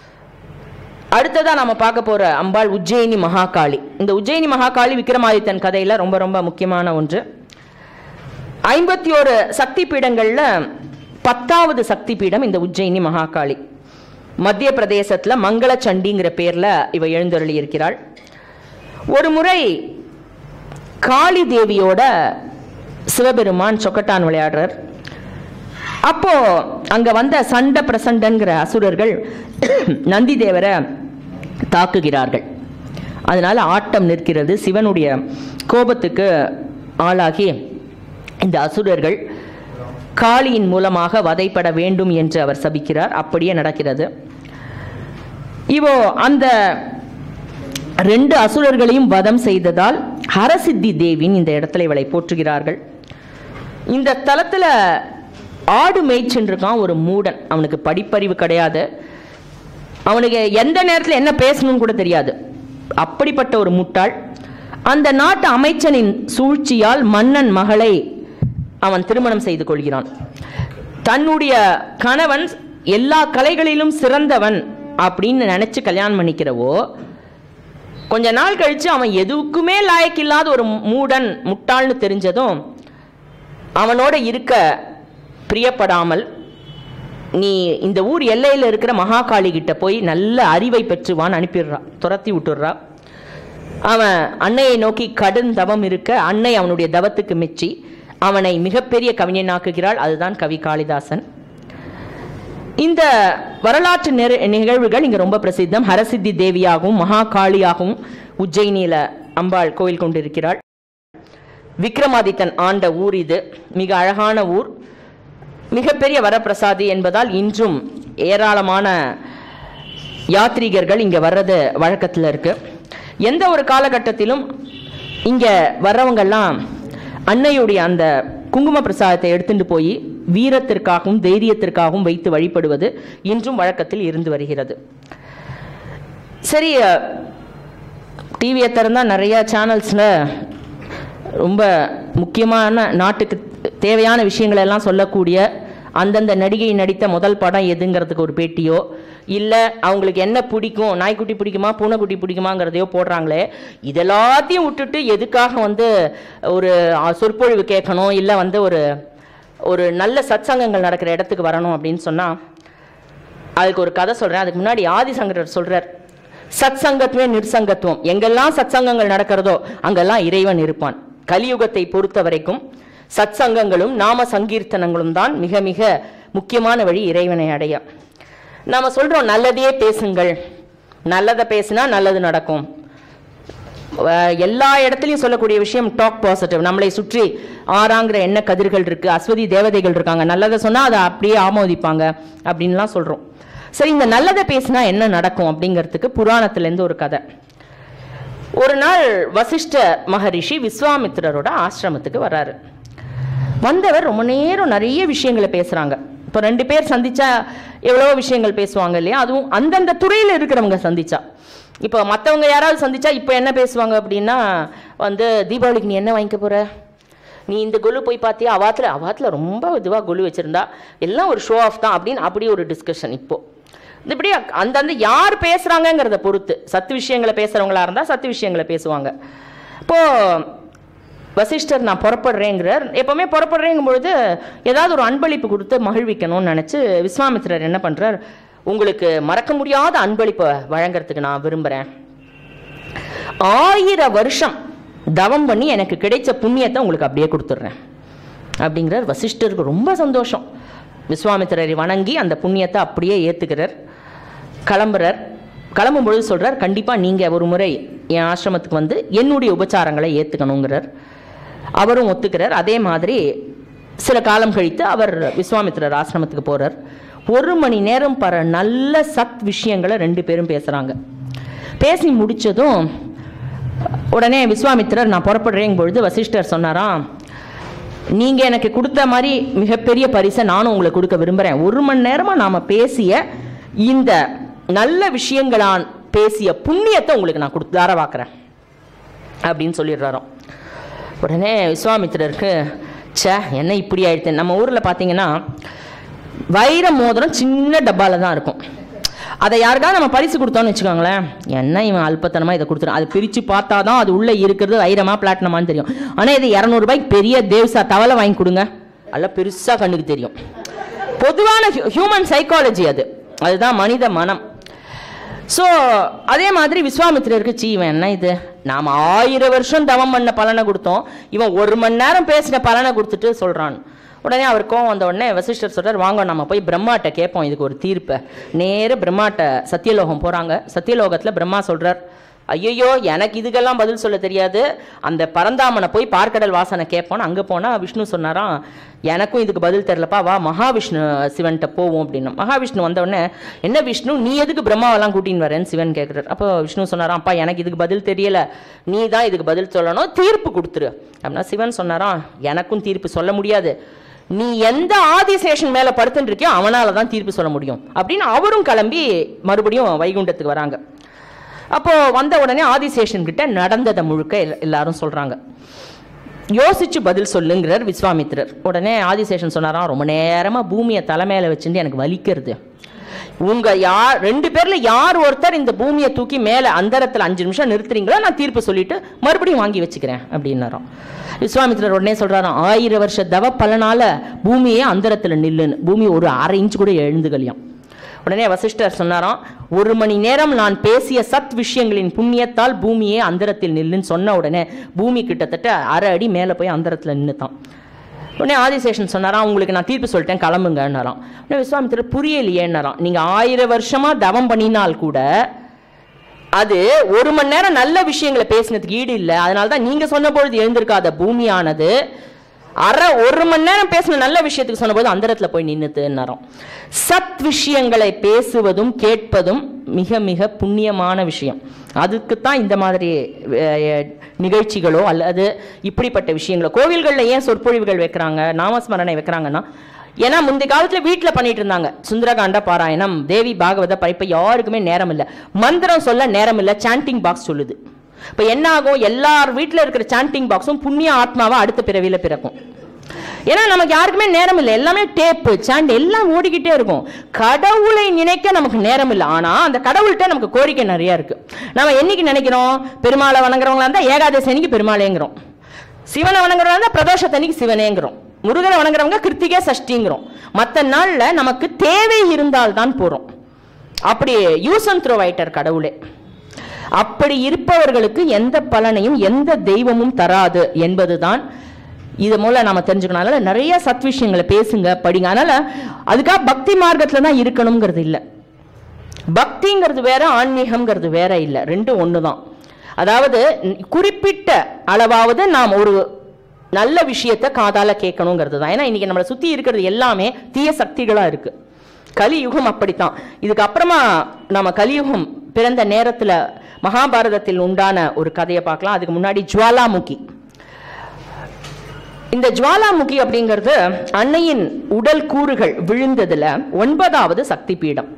S1: அடுத்ததா நாம பார்க்க போற அம்பாள் உஜ்ஜயினி மகாகாளி. இந்த உஜ்ஜயினி மகாகாளி விக்ரமாதித்தன் கதையில ரொம்ப ரொம்ப முக்கியமான ஒன்று. ஐம்பத்தி ஒரு சக்தி பீடங்கள்ல பத்தாவது சக்தி பீடம் இந்த உஜ்ஜயினி மகாகாளி. மத்திய பிரதேசத்துல மங்கள சண்டிங்கிற பேர்ல இவ எழுந்தருளி இருக்கிறாள். ஒரு முறை காளி தேவியோட சிவபெருமான் சொக்கட்டான் விளையாடுறார். அப்போ அங்க வந்த சண்ட பிரசண்டன்கிற அசுரர்கள் நந்தி தேவரை தாக்குகிறார்கள். அதனால ஆட்டம் நிற்கிறது. சிவனுடைய கோபத்துக்கு ஆளாகி இந்த அசுரர்கள் காளியின் மூலமாக வதைப்பட வேண்டும் என்று அவர் சபிக்கிறார். அப்படியே நடக்கிறது. இவோ அந்த ரெண்டு அசுரர்களையும் வதம் செய்ததால் ஹரசித்தி தேவின் இந்த இடத்துல இவளை போற்றுகிறார்கள். இந்த தலத்துல ஆடு மேய்ச்சின்னு இருக்கான் ஒரு மூடன். அவனுக்கு படிப்பறிவு கிடையாது, அவனுக்கு எந்த நேரத்தில் என்ன பேசணும்னு கூட தெரியாது. அப்படிப்பட்ட ஒரு முட்டாள். அந்த நாட்டு அமைச்சனின் சூழ்ச்சியால் மன்னன் மகளை அவன் திருமணம் செய்து கொள்கிறான். தன்னுடைய கணவன் எல்லா கலைகளிலும் சிறந்தவன் அப்படின்னு நினைச்சு கல்யாணம் பண்ணிக்கிறவோ, கொஞ்ச நாள் கழிச்சு அவன் எதுக்குமே லாயக்கில்லாத ஒரு மூடன் முட்டாள்னு தெரிஞ்சதும் அவனோட இருக்க பிரியப்படாமல், நீ இந்த ஊர் எல்லையில் இருக்கிற மகாகாளி கிட்ட போய் நல்ல அறிவை பெற்றுவான்னு அனுப்பிடுறா, துரத்தி விட்டுடுறா. அவன் அன்னையை நோக்கி கடும் தவம் இருக்க அன்னை அவனுடைய தவத்துக்கு மெச்சி அவனை மிகப்பெரிய கவிஞனாக்குகிறாள். அதுதான் கவி காளிதாசன். இந்த வரலாற்று நிகழ்வுகள் இங்க ரொம்ப பிரசித்தம். ஹரசித்தி தேவியாகவும் மகாகாளியாகவும் உஜ்ஜயினியில அம்பாள் கோயில் கொண்டிருக்கிறாள். விக்ரமாதித்தன் ஆண்ட ஊர் இது. மிக அழகான ஊர், மிகப்பெரிய வரப்பிரசாதி என்பதால் இன்றும் ஏராளமான யாத்ரீகர்கள் இங்க வர்றது வழக்கத்தில் இருக்கு. எந்த ஒரு காலகட்டத்திலும் இங்க வர்றவங்கெல்லாம் அன்னையுடைய அந்த குங்கும பிரசாதத்தை எடுத்துட்டு போய் வீரத்திற்காகவும் தைரியத்திற்காகவும் வைத்து வழிபடுவது இன்றும் வழக்கத்தில் இருந்து வருகிறது. சரி, டிவியை திறந்தா நிறைய சேனல்ஸ்ல ரொம்ப முக்கியமான நாட்டுக்கு தேவையான விஷயங்கள் எல்லாம் சொல்லக்கூடிய அந்தந்த நடிகை நடித்த முதல் படம் எதுங்கிறதுக்கு ஒரு பேட்டியோ, இல்லை அவங்களுக்கு என்ன பிடிக்கும், நாய்க்குட்டி பிடிக்குமா பூனைக்குட்டி பிடிக்குமாங்கிறதையோ போடுறாங்களே. இதெல்லாத்தையும் விட்டுட்டு எதுக்காக வந்து ஒரு சொற்பொழிவு கேட்கணும், இல்லை வந்து ஒரு ஒரு நல்ல சத்சங்கங்கள் நடக்கிற இடத்துக்கு வரணும் அப்படின்னு சொன்னால் அதுக்கு ஒரு கதை சொல்கிறேன். அதுக்கு முன்னாடி ஆதிசங்கரர் சொல்கிறார், சத் சங்கத்துவே நிர்சங்கத்துவம். எங்கெல்லாம் சத் சங்கங்கள் நடக்கிறதோ அங்கெல்லாம் இறைவன் இருப்பான். கலியுகத்தை பொறுத்த வரைக்கும் சத் சங்கங்களும் நாம சங்கீர்த்தனங்களும் தான் மிக மிக முக்கியமான வழி இறைவனை அடைய. நாம சொல்றோம் நல்லதையே பேசுங்கள், நல்லதை பேசினா நல்லது நடக்கும். எல்லா இடத்துலையும் சொல்லக்கூடிய விஷயம் டாக் பாசிட்டிவ். நம்மளை சுற்றி ஆறாங்கிற எண்ண கதிர்கள் இருக்கு, அஸ்வதி தேவதைகள் இருக்காங்க. நல்லதை சொன்னா அதை அப்படியே ஆமோதிப்பாங்க அப்படின்லாம் சொல்றோம். சரி, இந்த நல்லதை பேசினா என்ன நடக்கும் அப்படிங்கிறதுக்கு புராணத்திலேருந்து ஒரு கதை. ஒரு நாள் வசிஷ்ட மகரிஷி விஸ்வாமித்திரரோட ஆசிரமத்துக்கு வர்றாரு. வந்தவர் ரொம்ப நேரம் நிறைய விஷயங்களை பேசுறாங்க. இப்போ ரெண்டு பேர் சந்திச்சா எவ்வளோ விஷயங்கள் பேசுவாங்க இல்லையா, அதுவும் அந்தந்த துறையில் இருக்கிறவங்க சந்திச்சா. இப்போ மற்றவங்க யாராவது சந்திச்சா இப்போ என்ன பேசுவாங்க அப்படின்னா வந்து, தீபாவளிக்கு நீ என்ன வாங்கிக்க போகிற, நீ இந்த கொலு போய் பார்த்தியா, அவாத்தில் அவாத்தில் ரொம்ப இதுவாக கொலு வச்சுருந்தா, எல்லாம் ஒரு ஷோ ஆஃப் தான் அப்படின்னு அப்படி ஒரு டிஸ்கஷன். இப்போது இப்படி அந்தந்த யார் பேசுகிறாங்கங்கிறத பொறுத்து சத்து விஷயங்களை பேசுகிறவங்களா இருந்தால் சத்து விஷயங்களை பேசுவாங்க. இப்போது வசிஷ்டர் நான் புறப்படுறேங்கிறார். எப்போவுமே புறப்படுறேங்கும் பொழுது ஏதாவது ஒரு அன்பளிப்பு கொடுத்து மகிழ்விக்கணும்னு நினச்சி விஸ்வாமித்திரர் என்ன பண்ணுறார், உங்களுக்கு மறக்க முடியாத அன்பளிப்பை வழங்குறதுக்கு நான் விரும்புகிறேன், ஆயிரம் வருஷம் தவம் பண்ணி எனக்கு கிடைச்ச புண்ணியத்தை உங்களுக்கு அப்படியே கொடுத்துட்றேன் அப்படிங்கிறார். வசிஷ்டருக்கு ரொம்ப சந்தோஷம். விஸ்வாமித்திரரை வணங்கி அந்த புண்ணியத்தை அப்படியே ஏற்றுக்கிறார். கிளம்புறார். கிளம்பும் பொழுது சொல்கிறார், கண்டிப்பாக நீங்கள் ஒரு முறை என் ஆசிரமத்துக்கு வந்து என்னுடைய உபச்சாரங்களை ஏற்றுக்கணுங்கிறார். அவரும் ஒத்துக்கிறார். அதே மாதிரி சில காலம் கழித்து அவர் விஸ்வாமித்திரர் ஆசிரமத்துக்கு போகிறார். ஒரு மணி நேரம் பர நல்ல சத் விஷயங்களை ரெண்டு பேரும் பேசுகிறாங்க. பேசி முடித்ததும் உடனே விஸ்வாமித்திரர் நான் புறப்படுறேங்க பொழுது வசிஷ்டர் சொன்னாராம், நீங்கள் எனக்கு கொடுத்த மாதிரி மிகப்பெரிய பரிசை நானும் உங்களுக்கு கொடுக்க விரும்புகிறேன். ஒரு மணி நேரமாக நாம் பேசிய இந்த நல்ல விஷயங்களான் பேசிய புண்ணியத்தை உங்களுக்கு நான் கொடுத்து தாரவாக்குறேன் அப்படின்னு சொல்லிடுறாரோம். உடனே விஸ்வாமித்திரருக்கு சே என்ன இப்படி ஆயிடுது. நம்ம ஊரில் பார்த்தீங்கன்னா வைர மோதிரம் சின்ன டப்பாவில் தான் இருக்கும். அதை யாருக்காவது நம்ம பரிசு கொடுத்தோன்னு வச்சுக்கோங்களேன், என்ன இவன் அல்பத்தனமாக இதை கொடுத்துரும், அதை பிரித்து பார்த்தா தான் அது உள்ளே இருக்கிறது வைரமா பிளாட்டினமான்னு தெரியும். ஆனால் இது இரநூறுபாய்க்கு பெரிய தேவ்சா தவளை வாங்கி கொடுங்க, அதெல்லாம் பெருசாக கண்ணுக்கு தெரியும். பொதுவான ஹியூமன் சைக்காலஜி அது, அதுதான் மனித மனம். ஸோ அதே மாதிரி விஸ்வாமித்திரருக்கு சீ இவன் என்ன இது, நாம் ஆயிரம் வருஷம் தவம் பண்ண பலனை கொடுத்தோம், இவன் ஒரு மணி நேரம் பேசின பலனை கொடுத்துட்டு சொல்கிறான். உடனே அவர் கோவம் வந்த உடனே வசிஷ்டர் சொல்கிறார், வாங்க நம்ம போய் பிரம்மாட்ட கேட்போம் இதுக்கு ஒரு தீர்ப்பை. நேர பிரம்மாட்ட சத்தியலோகம் போகிறாங்க. சத்தியலோகத்தில் பிரம்மா சொல்கிறார், ஐயோ எனக்கு இதுக்கெல்லாம் பதில் சொல்ல தெரியாது, அந்த பரந்தாமனை போய் பார்க்கடல் வாசனை கேட்போன்னு அங்கே போனால் விஷ்ணு சொன்னாராம், எனக்கும் இதுக்கு பதில் தெரிலப்பா, வா மகாவிஷ்ணு சிவன்கிட்ட போவோம் அப்படின்னு. மகாவிஷ்ணு வந்தவுடனே என்ன விஷ்ணு நீ எதுக்கு பிரம்மாவெல்லாம் கூட்டின்னு வரேன்னு சிவன் கேட்குறாரு. அப்போ விஷ்ணு சொன்னாராம், அப்பா எனக்கு இதுக்கு பதில் தெரியலை, நீ தான் இதுக்கு பதில் சொல்லணும், தீர்ப்பு கொடுத்துரு அப்படின்னா. சிவன் சொன்னாராம், எனக்கும் தீர்ப்பு சொல்ல முடியாது, நீ எந்த ஆதிசேஷன் மேலே படுத்துட்டு இருக்கியோ அவனால தான் தீர்ப்பு சொல்ல முடியும் அப்படின்னு அவரும் கிளம்பி மறுபடியும் வைகுண்டத்துக்கு வராங்க. அப்போ வந்த உடனே ஆதிசேஷன் கிட்ட நடந்ததை முழுக்க எல்லாரும் சொல்றாங்க. யோசிச்சு பதில் சொல்லுங்கிறார் விஸ்வாமித்திரர். உடனே ஆதிசேஷன் சொன்னாராம், ரொம்ப நேரமா பூமியை தலைமையில வச்சுட்டு எனக்கு வலிக்கிறது, உங்க யார் ரெண்டு பேர்ல யார் ஒருத்தர் இந்த பூமியை தூக்கி மேல அந்தரத்துல அஞ்சு நிமிஷம் நிறுத்துறீங்களோ நான் தீர்ப்பு சொல்லிட்டு மறுபடியும் வாங்கி வச்சுக்கிறேன் அப்படின்னாராம். விஸ்வாமித்திரர் உடனே சொல்றாராம், ஆயிரம் வருஷ தவ பலனால பூமியே அந்தரத்துல நில்லுன்னு. பூமி ஒரு அரை இன்ச்சு கூட எழுந்துகலையாம். உடனே வசிஷ்டர் சொன்னாராம், ஒரு மணி நேரம் நான் பேசிய சத் விஷயங்களின் புண்ணியத்தால் பூமியே அந்தரத்தில் நில்லுன்னு சொன்ன உடனே பூமி கிட்டத்தட்ட அரை அடி மேலே போய் அந்தரத்தில் நின்றுதான். உடனே ஆதிசேஷன் சொன்னாராம், உங்களுக்கு நான் தீர்ப்பு சொல்லிட்டேன் கிளம்புங்கன்னாராம். உடனே விஸ்வாமித்திரர் புரியலையேன்னாராம், நீங்கள் ஆயிரம் வருஷமா தவம் பண்ணினால் கூட அது ஒரு மணி நேரம் நல்ல விஷயங்களை பேசினதுக்கு ஈடு இல்லை, அதனால தான் நீங்கள் சொன்ன பொழுது எழுந்திருக்காத பூமியானது அரை ஒரு மணி நேரம் பேசின நல்ல விஷயத்துக்கு சொன்ன போது அந்தரத்துல போய் நின்னுத்துன்னாரோம். சத் விஷயங்களை பேசுவதும் கேட்பதும் மிக மிக புண்ணியமான விஷயம். அதுக்குத்தான் இந்த மாதிரி நிகழ்ச்சிகளோ அல்லது இப்படிப்பட்ட விஷயங்களோ கோவில்களில் ஏன் சொற்பொழிவுகள் வைக்கிறாங்க, நாமஸ்மரணை வைக்கிறாங்கன்னா, ஏன்னா முந்தைய காலத்தில் வீட்டில் பண்ணிட்டு இருந்தாங்க. சுந்தரகாண்ட பாராயணம், தேவி பாகவத படிப்பை யாருக்குமே நேரம் இல்லை, மந்திரம் சொல்ல நேரம் இல்லை, சாண்டிங் பாக்ஸ் சொல்லுது. இப்போ என்ன ஆகும், எல்லார் வீட்டில் இருக்கிற சாண்டிங் பாக்ஸும் புண்ணிய ஆத்மாவா அடுத்த பிறவியில் பிறக்கும். ஏன்னா நமக்கு யாருக்குமே நேரம் இல்லை, எல்லாமே டேப்பு சாண்ட் எல்லாம் ஓடிக்கிட்டே இருக்கும். கடவுளை நினைக்க நமக்கு நேரம் இல்லை, ஆனால் அந்த கடவுள்கிட்ட நமக்கு கோரிக்கை நிறைய இருக்கு. நம்ம என்னைக்கு நினைக்கிறோம், பெருமாளை வணங்குறவங்களா இருந்தால் ஏகாதசி அன்னைக்கு பெருமாளேங்கிறோம், சிவனை வணங்குறவங்க இருந்தால் பிரதோஷத்தன்னைக்கு சிவனேங்கிறோம், முருகனை வணங்குறவங்க கிருத்திகை சஷ்டிங்கிறோம். மற்ற நாளில் நமக்கு தேவை இருந்தால் தான் போகிறோம். அப்படி யூஸ் அண்ட் த்ரோ ஆயிட்டார் கடவுளே. அப்படி இருப்பவர்களுக்கு எந்த பலனையும் எந்த தெய்வமும் தராது என்பதுதான் இது மூலம் நாம தெரிஞ்சுக்கணும். நிறைய சத் விஷயங்களை பேசுங்க, படிங்க. அதனால அதுக்காக பக்தி மார்க்கத்துல தான் இருக்கணுங்கிறது இல்லை. பக்திங்கிறது வேற, ஆன்மீகம்ங்கிறது வேற இல்லை, ரெண்டும் ஒண்ணுதான். அதாவது குறிப்பிட்ட அளவாவது நாம் ஒரு நல்ல விஷயத்தை காதால கேட்கணுங்கிறது தான். ஏன்னா இன்னைக்கு நம்மளை சுத்தி இருக்கிறது எல்லாமே தீய சக்திகளா இருக்கு. கலியுகம் அப்படித்தான். இதுக்கு அப்புறமா நம்ம கலியுகம் பிறந்த நேரத்துல மகாபாரதத்தில் உண்டான ஒரு கதையை பார்க்கலாம். அதுக்கு முன்னாடி ஜுவாலாமுகி இந்த ஜுவாலாமுகி அப்படிங்கிறது அன்னையின் உடல் கூறுகள் விழுந்ததுல ஒன்பதாவது சக்தி பீடம்.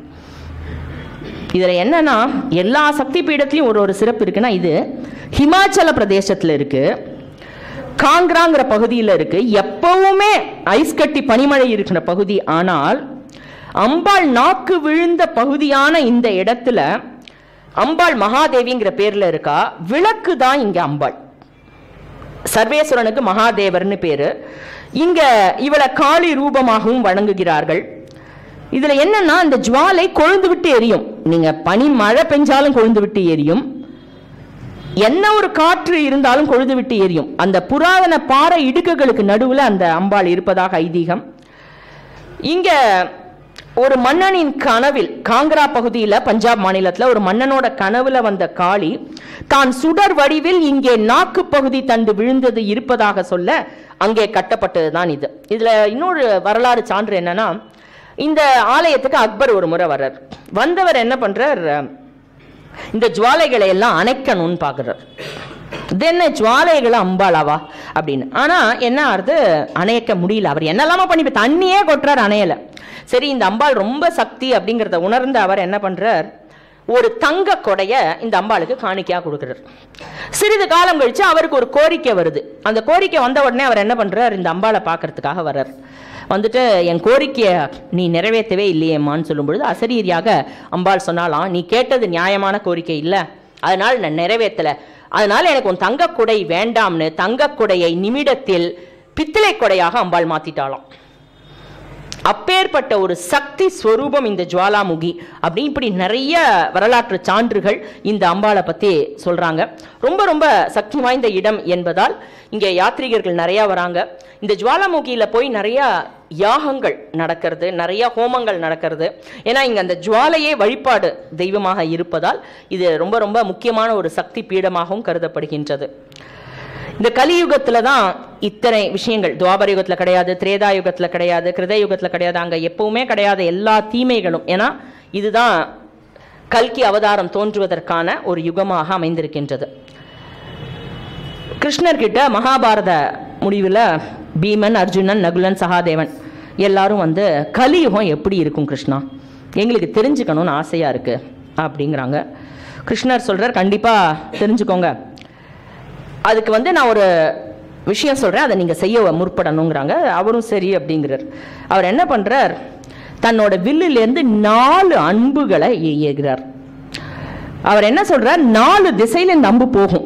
S1: இதுல என்னன்னா எல்லா சக்தி பீடத்திலையும் ஒரு ஒரு சிறப்பு இருக்குன்னா, இது ஹிமாச்சல பிரதேசத்துல இருக்கு, காங்கிராங்கிற பகுதியில் இருக்கு, எப்பவுமே ஐஸ் கட்டி பனிமழை இருக்கிற பகுதி. ஆனால் அம்பாள் நாக்கு விழுந்த பகுதியான இந்த இடத்துல அம்பாள் மகாதேவிங்கிற பேர்ல இருக்கா. விளக்கு தான் இங்க அம்பாள். சர்வேஸ்வரனுக்கு மகாதேவர்னு பேரு. இங்க இவளை காளி ரூபமாகவும் வணங்குகிறார்கள். இதுல என்னன்னா, இந்த ஜுவாலை கொழுந்து விட்டு எரியும். நீங்க பனி மழை பெஞ்சாலும் கொழுந்து விட்டு எரியும், என்ன ஒரு காற்று இருந்தாலும் கொழுந்து விட்டு எரியும். அந்த புராதன பாறை இடுக்குகளுக்கு நடுவில் அந்த அம்பாள் இருப்பதாக ஐதீகம். இங்க ஒரு மன்னனின் கனவில், காங்கிரா பகுதியில் பஞ்சாப் மாநிலத்தில் ஒரு மன்னனோட கனவுல வந்த காளி தான் சுடர் வடிவில் இங்கே நாக்கு பகுதி தண்டு விழுந்தது இருப்பதாக சொல்ல அங்கே கட்டப்பட்டதுதான் இது. இதுல இன்னொரு வரலாறு சான்று என்னன்னா, இந்த ஆலயத்துக்கு அக்பர் ஒரு முறை வர்றார். வந்தவர் என்ன பண்றார், இந்த ஜுவாலைகளை எல்லாம் அணைக்கணும்னு பாக்குறார். இது என்ன ஜுவாலைகளை அம்பாளாவா அப்படின்னு. ஆனா என்ன ஆறுது, அணைக்க முடியல. அவர் என்னெல்லாமோ பண்ணி தண்ணியே கொட்டுறார், அணையல. சரி, இந்த அம்பாள் ரொம்ப சக்தி அப்படிங்கிறத உணர்ந்து அவர் என்ன பண்றார், ஒரு தங்க கொடைய இந்த அம்பாளுக்கு காணிக்கையா கொடுக்கிறார். சிறிது காலம் கழிச்சு அவருக்கு ஒரு கோரிக்கை வருது. அந்த கோரிக்கை வந்த உடனே அவர் என்ன பண்றார், இந்த அம்பாளை பார்க்கறதுக்காக வர்றார். வந்துட்டு என் கோரிக்கையை நீ நிறைவேற்றவே இல்லையேம்மான்னு சொல்லும் பொழுது அசரீரியாக அம்பாள் சொன்னாலாம், நீ கேட்டது நியாயமான கோரிக்கை இல்லை, அதனால் நான் நிறைவேற்றலை, அதனால எனக்கு உன் தங்க கொடை வேண்டாம்னு தங்க கொடையை நிமிடத்தில் பித்தளை கொடையாக அம்பாள் மாத்திட்டாலாம். அப்பேற்பட்ட ஒரு சக்தி ஸ்வரூபம் இந்த ஜுவாலாமுகி. அப்படி இப்படி நிறைய வரலாற்று சான்றுகள் இந்த அம்பாளை பத்தி சொல்றாங்க. ரொம்ப ரொம்ப சக்தி வாய்ந்த இடம் என்பதால் இங்கே யாத்ரீகர்கள் நிறைய வராங்க. இந்த ஜுவாலாமுகியில போய் நிறைய யாகங்கள் நடக்கிறது, நிறைய ஹோமங்கள் நடக்கிறது. ஏன்னா இங்க அந்த ஜுவாலையே வழிபாடு தெய்வமாக இருப்பதால் இது ரொம்ப ரொம்ப முக்கியமான ஒரு சக்தி பீடமாகவும் கருதப்படுகின்றது. இந்த கலியுகத்துல தான் இத்தனை விஷயங்கள், துவாபர யுகத்துல கிடையாது, திரேதா யுகத்துல கிடையாது, கிருத யுகத்துல கிடையாது, அங்க எப்பவுமே கிடையாது எல்லா தீமைகளும். ஏன்னா இதுதான் கல்கி அவதாரம் தோன்றுவதற்கான ஒரு யுகமாக அமைந்திருக்கின்றது. கிருஷ்ணர் கிட்ட மகாபாரத முடிவுல பீமன், அர்ஜுனன், நகுலன், சகாதேவன் எல்லாரும் வந்து கலியுகம் எப்படி இருக்கும் கிருஷ்ணா, எங்களுக்கு தெரிஞ்சுக்கணும்னு ஆசையா இருக்கு அப்படிங்கிறாங்க. கிருஷ்ணர் சொல்றார், கண்டிப்பா தெரிஞ்சுக்கோங்க, அதுக்கு வந்து நான் ஒரு விஷயம் சொல்றேன், அதை நீங்க செய்ய முற்படணுங்கிறாங்க. அவரும் சரி அப்படிங்கிறார். அவர் என்ன பண்றார், தன்னோட வில்லிலிருந்து நாலு அம்புகளை ஏகிறார். அவர் என்ன சொல்றார், நாலு திசையில இந்த அம்பு போகும்,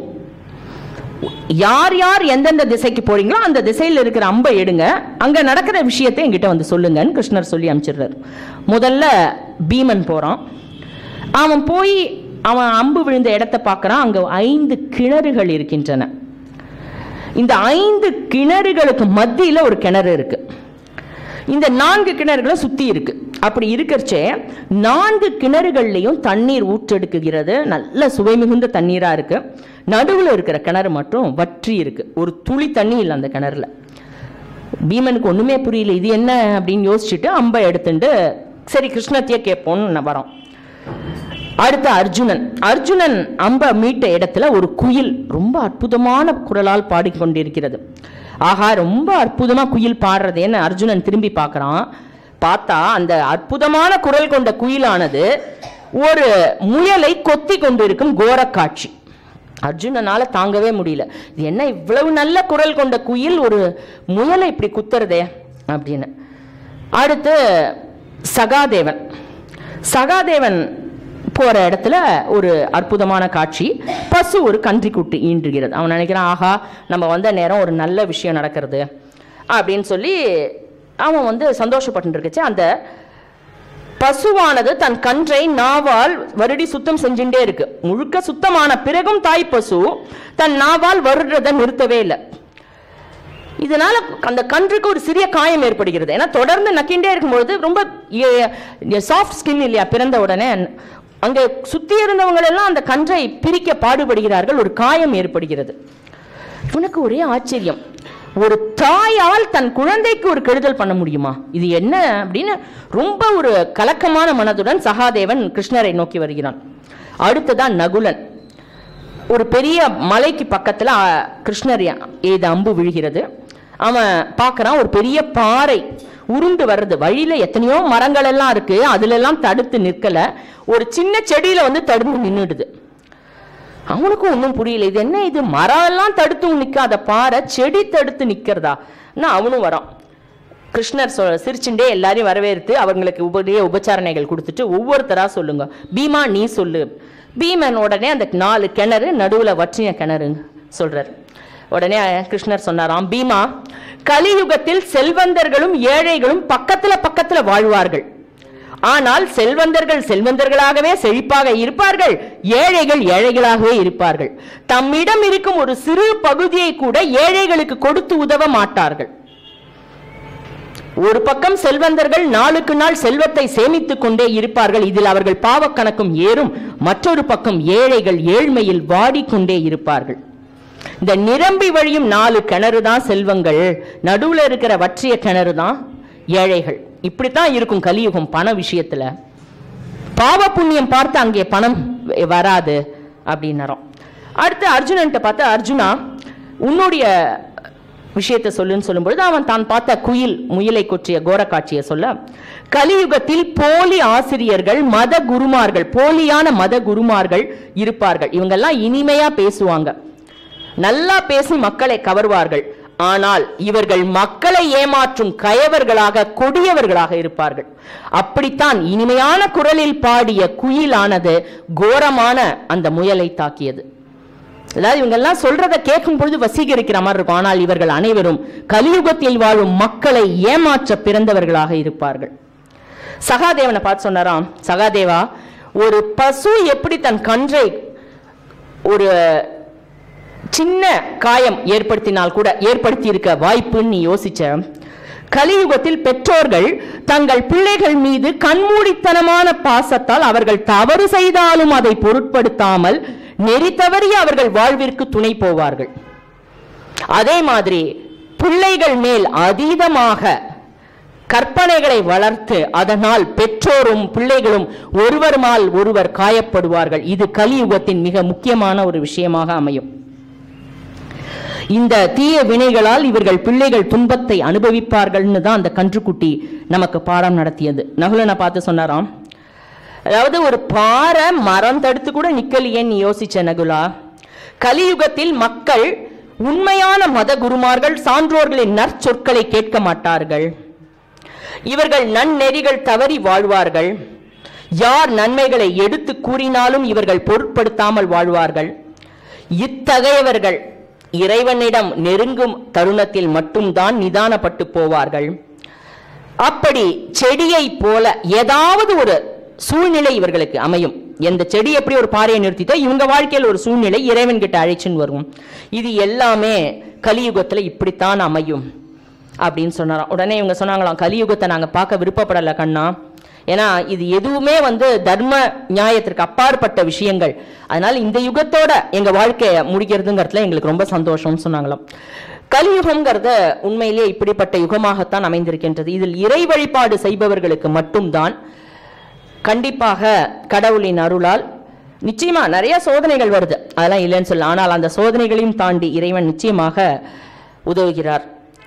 S1: யார் யார் எந்தெந்த திசைக்கு போறீங்களோ அந்த திசையில் இருக்கிற அம்பை எடுங்க, அங்க நடக்கிற விஷயத்தை என்கிட்ட வந்து சொல்லுங்கன்னு கிருஷ்ணர் சொல்லி அனுப்பிச்சிடுறார். முதல்ல பீமன் போறான். அவன் போய் அவன் அம்பு விழுந்த இடத்தை பார்க்கறான். அங்க ஐந்து கிணறுகள் இருக்கின்றன. இந்த ஐந்து கிணறுகளுக்கு மத்தியில ஒரு கிணறு இருக்கு. இந்த நான்கு கிணறுகளை சுத்தி இருக்கு. அப்படி இருக்கிறச்சே நான்கு கிணறுகள்லையும் தண்ணீர் ஊற்றெடுக்குகிறது. நல்ல சுவை மிகுந்த தண்ணீரா இருக்கு. நடுவில் இருக்கிற கிணறு மட்டும் வற்றி இருக்கு, ஒரு துளி தண்ணி இல்லை அந்த கிணறுல. பீமனுக்கு ஒண்ணுமே புரியல, இது என்ன அப்படின்னு யோசிச்சுட்டு அம்பை எடுத்துட்டு சரி கிருஷ்ணத்தையே கேட்போம்னு வரோம். அடுத்த அர்ஜுனன் அர்ஜுனன் அம்ப மீட்ட இடத்துல ஒரு குயில் ரொம்ப அற்புதமான குரலால் பாடிக்கொண்டிருக்கிறது. ஆகா, ரொம்ப அற்புதமா குயில் பாடுறதேன்னு அர்ஜுனன் திரும்பி பார்க்கறான். பார்த்தா அந்த அற்புதமான குரல் கொண்ட குயிலானது ஒரு முயலை கொத்தி கொண்டிருக்கும் கோர காட்சி. அர்ஜுனனால தாங்கவே முடியல, இது என்ன இவ்வளவு நல்ல குரல் கொண்ட குயில் ஒரு முயலை இப்படி குத்துறதே அப்படின்னு. அடுத்து சகாதேவன் சகாதேவன் போற இடத்துல ஒரு அற்புதமான காட்சி, பசு ஒரு கன்றி குட்டி ஈன்றுகிறது. அவன் நினைக்கிறான், ஆஹா நம்ம வந்த நேரம் ஒரு நல்ல விஷயம் நடக்கிறது அப்படின்னு சொல்லி அவன் வந்து சந்தோஷப்பட்டு இருக்கச்சு. அந்த பசுவானது தன் கன்றை நாவால் வருடி சுத்தம் செஞ்சுட்டே இருக்கு. முழுக்க சுத்தமான பிறகும் தாய் பசு தன் நாவால் வருடுறதை நிறுத்தவே இல்லை. இதனால அந்த கன்றுக்கு ஒரு சிறிய காயம் ஏற்படுகிறது. ஏன்னா தொடர்ந்து நக்கிண்டே இருக்கும்பொழுது ரொம்ப சாஃப்ட் ஸ்கின் இல்லையா பிறந்த உடனே, அங்கே சுத்தி இருந்தவங்க எல்லாம் அந்த கன்றை பிரிக்க பாடுபடுகிறார்கள், ஒரு காயம் ஏற்படுகிறது. இவனுக்கு ஒரே ஆச்சரியம், ஒரு தாயால் தன் குழந்தைக்கு ஒரு கெடுதல் பண்ண முடியுமா, இது என்ன அப்படின்னு ரொம்ப ஒரு கலக்கமான மனதுடன் சகாதேவன் கிருஷ்ணரை நோக்கி வருகிறான். அடுத்ததான் நகுலன். ஒரு பெரிய மலைக்கு பக்கத்துல கிருஷ்ணர் ஏது அம்பு விழுகிறது. அவன் பார்க்கறான், ஒரு பெரிய பாறை உருண்டு வர்றது. வழியில எத்தனையோ மரங்கள் எல்லாம் இருக்கு, அதுல எல்லாம் தடுத்து நிற்கல, ஒரு சின்ன செடியில வந்து தடுத்து நின்றுடுது. அவனுக்கும் ஒன்றும் புரியல, இது என்ன, இது மரம் எல்லாம் தடுத்து நிற்காத பாறை செடி தடுத்து நிற்கிறதா? அவனும் வரான். கிருஷ்ணர் சொ சிரிச்சுண்டே எல்லாரையும் வரவேற்று அவங்களுக்கு உபரிய உபச்சாரணைகள் கொடுத்துட்டு ஒவ்வொருத்தரா சொல்லுங்க, பீமா நீ சொல்லு. பீமன் உடனே அந்த நாலு கிணறு நடுவுல வற்றிய கிணறு சொல்றார். உடனே கிருஷ்ணர் சொன்னாராம், பீமா, கலியுகத்தில் செல்வந்தர்களும் ஏழைகளும் பக்கத்துல பக்கத்துல வாழ்வார்கள். ஆனால் செல்வந்தர்கள் செல்வந்தர்களாகவே செழிப்பாக இருப்பார்கள், ஏழைகள் ஏழைகளாகவே இருப்பார்கள். தம்மிடம் இருக்கும் ஒரு சிறு பகுதியை கூட ஏழைகளுக்கு கொடுத்து உதவ மாட்டார்கள். ஒரு பக்கம் செல்வந்தர்கள் நாளுக்கு நாள் செல்வத்தை சேமித்துக் கொண்டே இருப்பார்கள், இதில் அவர்கள் பாவக்கணக்கும் ஏறும். மற்றொரு பக்கம் ஏழைகள் ஏழ்மையில் வாடிக்கொண்டே இருப்பார்கள். இந்த நிரம்பி வழியும் நாலு கிணறு தான் செல்வங்கள், நடுவுல இருக்கிற வற்றிய கிணறு தான் ஏழைகள். இப்படித்தான் இருக்கும் கலியுகம் பண விஷயத்துல. பாவ புண்ணியம் பார்த்து அங்கே பணம் வராது அப்படின்னாரோம். அடுத்து அர்ஜுனன்ட்ட பார்த்து, அர்ஜுனா உன்னுடைய விஷயத்தை சொல்லுன்னு சொல்லும்பொழுது அவன் தான் பார்த்த குயில் முயலை கொற்றிய கோர காட்சியை சொல்ல, கலியுகத்தில் போலி ஆசிரியர்கள் மத குருமார்கள், போலியான மத குருமார்கள் இருப்பார்கள். இவங்கெல்லாம் இனிமையா பேசுவாங்க, நல்லா பேசி மக்களை கவர்வார்கள். ஆனால் இவர்கள் மக்களை ஏமாற்றும் கயவர்களாக கொடியவர்களாக இருப்பார்கள். அப்படித்தான் இனிமையான குரலில் பாடிய குயிலானது கோரமான அந்த முயலை தாக்கியது. அதாவது இவங்க எல்லாம் சொல்றத கேட்கும் பொழுது வசீகரிக்கிற மாதிரி இருக்கும், ஆனால் இவர்கள் அனைவரும் கலியுகத்தில் வாழும் மக்களை ஏமாற்ற பிறந்தவர்களாக இருப்பார்கள். சகாதேவனை பார்த்து சொன்னாராம், சகாதேவா, ஒரு பசு எப்படி தன் கன்றை ஒரு சின்ன காயம் ஏற்படுத்தினால் கூட ஏற்படுத்தி இருக்க வாய்ப்புன்னு நீ யோசிச்ச, கலியுகத்தில் பெற்றோர்கள் தங்கள் பிள்ளைகள் மீது கண்மூடித்தனமான பாசத்தால் அவர்கள் தவறு செய்தாலும் அதை பொருட்படுத்தாமல் நெறி தவறிய அவர்கள் வாழ்விற்கு துணை போவார்கள். அதே மாதிரி பிள்ளைகள் மேல் அதீதமாக கற்பனைகளை வளர்த்து அதனால் பெற்றோரும் பிள்ளைகளும் ஒருவருமால் ஒருவர் காயப்படுவார்கள். இது கலியுகத்தின் மிக முக்கியமான ஒரு விஷயமாக அமையும். இந்த தீய வினைகளால் இவர்கள் பிள்ளைகள் துன்பத்தை அனுபவிப்பார்கள்னு தான் அந்த கன்றுக்குட்டி நமக்கு பாடம் நடத்தியது. நகுலனை பார்த்து சொன்னாராம், அதாவது ஒரு பாறை மரம் தடுத்து கூட நிக்கலையேன்னு யோசிச்ச நகுலா, கலியுகத்தில் மக்கள் உண்மையான மத குருமார்கள் சான்றோர்களின் நற்சொற்களை கேட்க மாட்டார்கள். இவர்கள் நன்னெறிகள் தவறி வாழ்வார்கள். யார் நன்மைகளை எடுத்து கூறினாலும் இவர்கள் பொருட்படுத்தாமல் வாழ்வார்கள். இத்தகையவர்கள் இறைவனிடம் நெருங்கும் தருணத்தில் மட்டும்தான் நிதானப்பட்டு போவார்கள். அப்படி செடியை போல ஏதாவது ஒரு சூழ்நிலை இவர்களுக்கு அமையும். எந்த செடி எப்படி ஒரு பாறையை நிறுத்திட்டோ இவங்க வாழ்க்கையில் ஒரு சூழ்நிலை இறைவன் கிட்ட அழைச்சுன்னு வரும். இது எல்லாமே கலியுகத்துல இப்படித்தான் அமையும் அப்படின்னு சொன்னாராம். உடனே இவங்க சொன்னாங்களாம், கலியுகத்தை நாங்க பார்க்க விருப்பப்படலை கண்ணா, ஏன்னா இது எதுவுமே வந்து தர்ம நியாயத்திற்கு அப்பாற்பட்ட விஷயங்கள், அதனால இந்த யுகத்தோட எங்க வாழ்க்கையை முடிக்கிறதுங்கிறதுல எங்களுக்கு ரொம்ப சந்தோஷம்னு சொன்னாங்களாம். கலியுகம்ங்கிறத உண்மையிலேயே இப்படிப்பட்ட யுகமாகத்தான் அமைந்திருக்கின்றது. இதில் இறை வழிபாடு செய்பவர்களுக்கு மட்டும்தான் கண்டிப்பாக கடவுளின் அருளால் நிச்சயமா நிறைய சோதனைகள் வருது, அதெல்லாம் இல்லைன்னு சொல்ல, ஆனால் அந்த சோதனைகளையும் தாண்டி இறைவன் நிச்சயமாக உதவுகிறார்.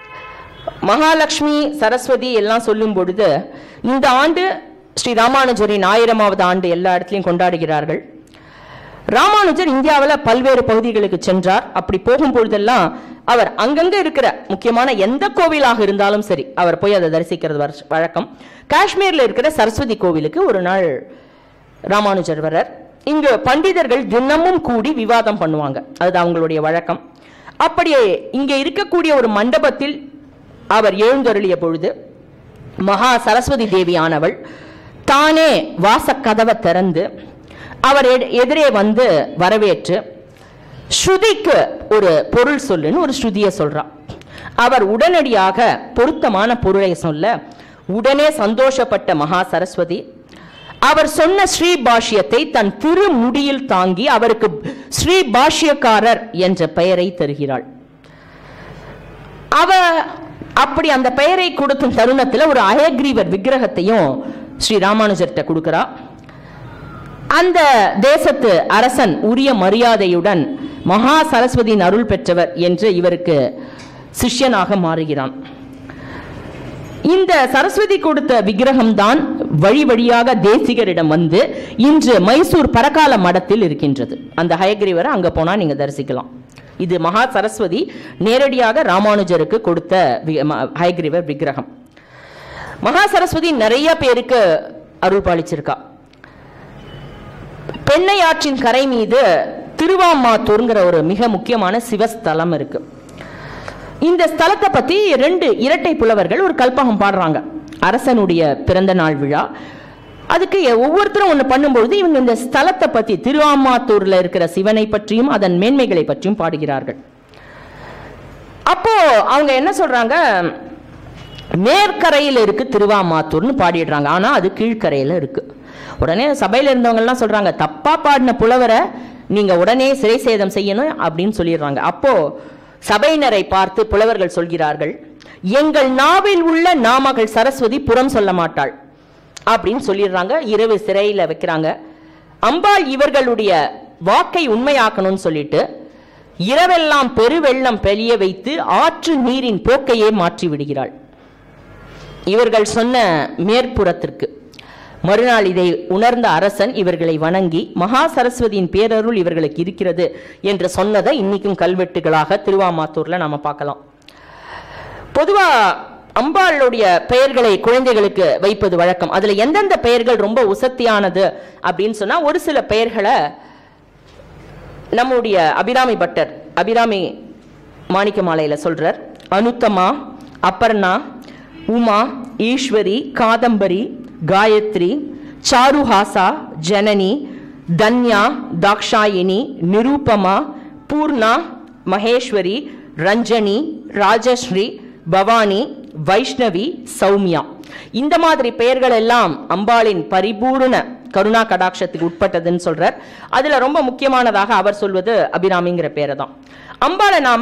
S1: மகாலட்சுமி சரஸ்வதி எல்லாம் சொல்லும் பொழுது இந்த ஆண்டு ஸ்ரீ ராமானுஜரின் ஆயிரமாவது ஆண்டு எல்லா இடத்துலையும் கொண்டாடுகிறார்கள். ராமானுஜர் இந்தியாவில் பல்வேறு பகுதிகளுக்கு சென்றார். அப்படி போகும் பொழுதெல்லாம் அவர் அங்கங்க இருக்கிற முக்கியமான எந்த கோவிலாக இருந்தாலும் சரி அவர் போய் அதை தரிசிக்கிறது வழக்கம். காஷ்மீர்ல இருக்கிற சரஸ்வதி கோவிலுக்கு ஒரு நாள் ராமானுஜர் வரார். இங்கு பண்டிதர்கள் தினமும் கூடி விவாதம் பண்ணுவாங்க, அது அவங்களுடைய வழக்கம். அப்படியே இங்கே இருக்கக்கூடிய ஒரு மண்டபத்தில் அவர் எழுந்தருளிய பொழுது மகா சரஸ்வதி தேவியானவள் தானே வாசக்கதவை திறந்து அவர் எதிரே வந்து வரவேற்று ஸ்ருதிக்கு ஒரு பொருள் சொல்லுன்னு ஒரு ஸ்ருதியை சொல்றான். அவர் உடனடியாக பொருத்தமான பொருளை சொல்ல உடனே சந்தோஷப்பட்ட மகா சரஸ்வதி அவர் சொன்ன ஸ்ரீ பாஷ்யத்தை தன் திரு முடியில் தாங்கி அவருக்கு ஸ்ரீ பாஷ்யக்காரர் என்ற பெயரை தருகிறாள். அவ அப்படி அந்த பெயரை கொடுக்கும் தருணத்தில் ஒரு அயக்ரீவர் விக்கிரகத்தையும் ஸ்ரீ ராமானுஜர்கிட்ட கொடுக்கிறா. அந்த தேசத்து அரசன் உரிய மரியாதையுடன் மகா சரஸ்வதியின் அருள் பெற்றவர் என்று இவருக்கு சிஷ்யனாக மாறுகிறான். இந்த சரஸ்வதி கொடுத்த விக்கிரகம் தான் வழி வழியாக தேசிகரிடம் வந்து இன்று மைசூர் பரகால மடத்தில் இருக்கின்றது. அந்த ஹயக்ரீவரை அங்க போனா நீங்க தரிசிக்கலாம். இது மகா சரஸ்வதி நேரடியாக ராமானுஜருக்கு கொடுத்த ஹயக்ரீவர் விக்கிரகம். மகா சரஸ்வதி நிறைய பேருக்கு அருள் பாலிச்சிருக்கா. பெண்ணையாற்றின் கரை மீது திருவாமாத்தூர்ங்கிற ஒரு மிக முக்கியமான சிவஸ்தலம் இருக்கு. இந்த ஸ்தலத்தை பத்தி ரெண்டு இரட்டை புலவர்கள் ஒரு கல்பகம் பாடுறாங்க. அரசனுடைய பிறந்த நாள் விழா, அதுக்கு ஒவ்வொருத்தரும் ஒன்று பண்ணும்பொழுது இவங்க இந்த ஸ்தலத்தை பத்தி, திருவாமாத்தூர்ல இருக்கிற சிவனை பற்றியும் அதன் மேன்மைகளை பற்றியும் பாடுகிறார்கள். அப்போ அவங்க என்ன சொல்றாங்க, மேற்கரையில் இருக்கு திருவாமாத்தூர்னு பாடிடுறாங்க. ஆனா அது கீழ்கரையில இருக்கு. உடனே சபையில இருந்தவங்க எல்லாம் சொல்றாங்க, தப்பா பாடின புலவரை நீங்க உடனே சிறை சேதம் செய்யணும் அப்படின்னு சொல்லிடுறாங்க. அப்போ சபையினரை பார்த்து புலவர்கள் சொல்கிறார்கள், எங்கள் நாவில் உள்ள நாமகள் சரஸ்வதி புறம் சொல்ல மாட்டாள் அப்படின்னு சொல்லிடுறாங்க. இரவு சிறையில வைக்கிறாங்க. அம்பாள் இவர்களுடைய வாக்கை உண்மையாக்கணும்னு சொல்லிட்டு இரவெல்லாம் பெருவெள்ளம் பெரிய வைத்து ஆற்று நீரின் போக்கையே மாற்றி விடுகிறாள் இவர்கள் சொன்ன மேற்புறத்திற்கு. மறுநாள் இதை உணர்ந்த அரசன் இவர்களை வணங்கி மகா சரஸ்வதியின் பேரருள் இவர்களுக்கு இருக்கிறது என்று சொன்னதை இன்னைக்கும் கல்வெட்டுகளாக திருவாமாத்தூர்ல நாம பார்க்கலாம். பொதுவா அம்பாளுடைய பெயர்களை குழந்தைகளுக்கு வைப்பது வழக்கம். அதுல எந்தெந்த பெயர்கள் ரொம்ப உசத்தியானது அப்படின்னு சொன்னா, ஒரு சில பெயர்களை நம்முடைய அபிராமி பட்டர் அபிராமி மாணிக்க மாலையில சொல்றார். அனுத்தமா, அப்பர்ணா, உமா, ஈஸ்வரி, காதம்பரி, காயத்ரி, சாருஹாசா, ஜனனி, தன்யா, தாக்ஷாயினி, நிரூபமா, பூர்ணா, மகேஸ்வரி, ரஞ்சனி, ராஜஸ்ரீ, பவானி, வைஷ்ணவி, சௌமியா. இந்த மாதிரி பெயர்கள் எல்லாம் அம்பாளின் பரிபூர்ண கருணா கடாட்சத்துக்கு உட்பட்டதுன்னு சொல்றார். அதுல ரொம்ப முக்கியமானதாக அவர் சொல்வது அபிராமிங்கிற பேரை தான். அம்பாளை நாம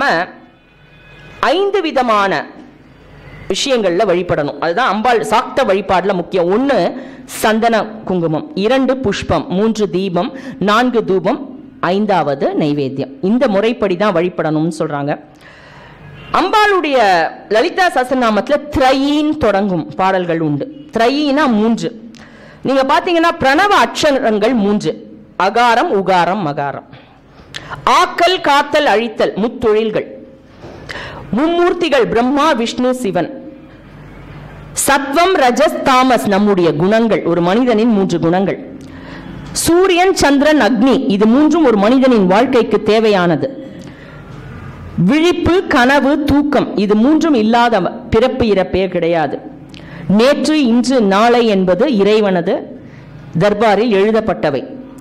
S1: ஐந்து விதமான விஷயங்கள்ல வழிபடணும். அதுதான் அம்பாள் சாக்த வழிபாடுல முக்கியம். ஒன்று சந்தன குங்குமம், இரண்டு புஷ்பம், மூன்று தீபம், நான்கு தூபம், ஐந்தாவது நைவேத்தியம். இந்த முறைப்படி தான் வழிபடணும்னு சொல்றாங்க. அம்பாளுடைய லலிதா சஹஸ்ரநாமத்துல த்ரயீன் தொடங்கும் பாடல்கள் உண்டு. த்ரயீனா மூன்று. நீங்க பாத்தீங்கன்னா பிரணவ அட்சரங்கள் மூன்று: அகாரம், உகாரம், மகாரம். ஆக்கல், காத்தல், அழித்தல் முத்தொழில்கள். மும்மூர்த்திகள் பிரம்மா, விஷ்ணு, சிவன். சத்வம், ரஜஸ், தாமஸ் நம்முடைய குணங்கள், ஒரு மனிதனின் மூன்று குணங்கள். சூரியன், சந்திரன், அக்னி, இது மூன்றும் ஒரு மனிதனின் வாழ்க்கைக்கு தேவையானது. விழிப்பு, கனவு, தூக்கம், இது மூன்றும் இல்லாத பிறப்பு இறப்பே கிடையாது. நேற்று, இன்று, நாளை என்பது இறைவனது தர்பாரில் எழுதப்பட்டவை.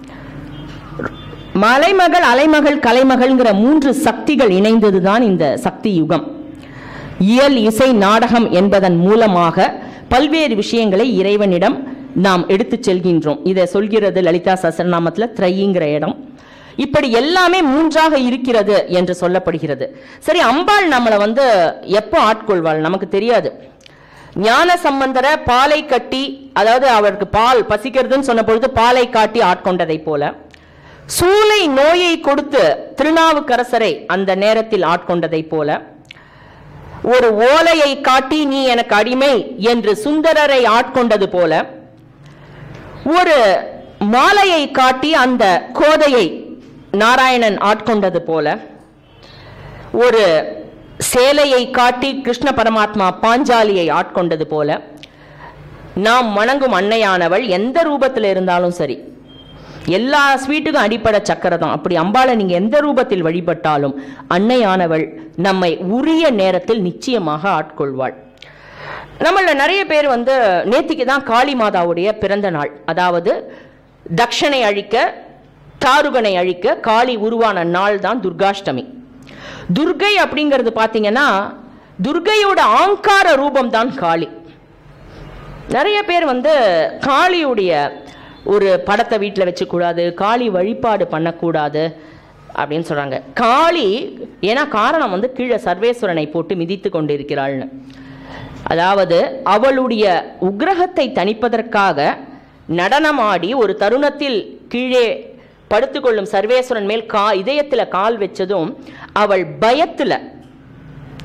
S1: மலைமகள், அலைமகள், கலைமகள்ங்கிற மூன்று சக்திகள் இணைந்ததுதான் இந்த சக்தி யுகம். இயல், இசை, நாடகம் என்பதன் மூலமாக பல்வேறு விஷயங்களை இறைவனிடம் நாம் எடுத்துச் செல்கின்றோம். இதை சொல்கிறது லலிதா சஹஸ்ரநாமத்துல த்ரயீங்கிற இடம். இப்படி எல்லாமே மூன்றாக இருக்கிறது என்று சொல்லப்படுகிறது. சரி, அம்பாள் நம்மளை வந்து எப்போ ஆட்கொள்வாள் நமக்கு தெரியாது. ஞான சம்பந்தர பாலை கட்டி, அதாவது அவருக்கு பால் பசிக்கிறதுன்னு சொன்ன பொழுது பாலை காட்டி ஆட்கொண்டதை போல, சூளை நோயை கொடுத்து திருநாவுக்கரசரை அந்த நேரத்தில் ஆட்கொண்டதை போல, ஒரு ஓலையை காட்டி நீ எனக்கு அடிமை என்று சுந்தரரை ஆட்கொண்டது போல, ஒரு மாலையை காட்டி அந்த கோதையை நாராயணன் ஆட்கொண்டது போல, ஒரு சேலையை காட்டி கிருஷ்ண பரமாத்மா பாஞ்சாலியை ஆட்கொண்டது போல, நாம் வணங்கும் அன்னையானவள் எந்த ரூபத்தில் இருந்தாலும் சரி, எல்லா ஸ்வீட்டுக்கும் அடிப்படை சக்கரை தான். அப்படி அம்பாளை நீங்க எந்த ரூபத்தில் வழிபட்டாலும் அன்னையானவள் நம்மை உரிய நேரத்தில் நிச்சயமாக ஆட்கொள்வாள். நம்மள நிறைய பேர் வந்து நேத்திக்கு தான் காளி மாதாவுடைய பிறந்த நாள், அதாவது தக்ஷனை அழிக்க, தாருகனை அழிக்க காளி உருவான நாள் தான் துர்காஷ்டமி. துர்கை அப்படிங்கிறது பாத்தீங்கன்னா துர்கையோட ஆங்கார ரூபம் தான் காளி. நிறைய பேர் வந்து காளியுடைய ஒரு படத்தை வீட்டில் வச்சுக்கூடாது, காளி வழிபாடு பண்ணக்கூடாது அப்படின்னு சொல்றாங்க. காளி ஏன்னா காரணம் வந்து கீழே சர்வேஸ்வரனை போட்டு மிதித்து கொண்டு இருக்கிறாள்னு. அதாவது அவளுடைய உக்கிரகத்தை தணிப்பதற்காக நடனமாடி ஒரு தருணத்தில் கீழே படுத்துக்கொள்ளும் சர்வேஸ்வரன் மேல் கா இதயத்தில் கால் வச்சதும் அவள் பயத்தில்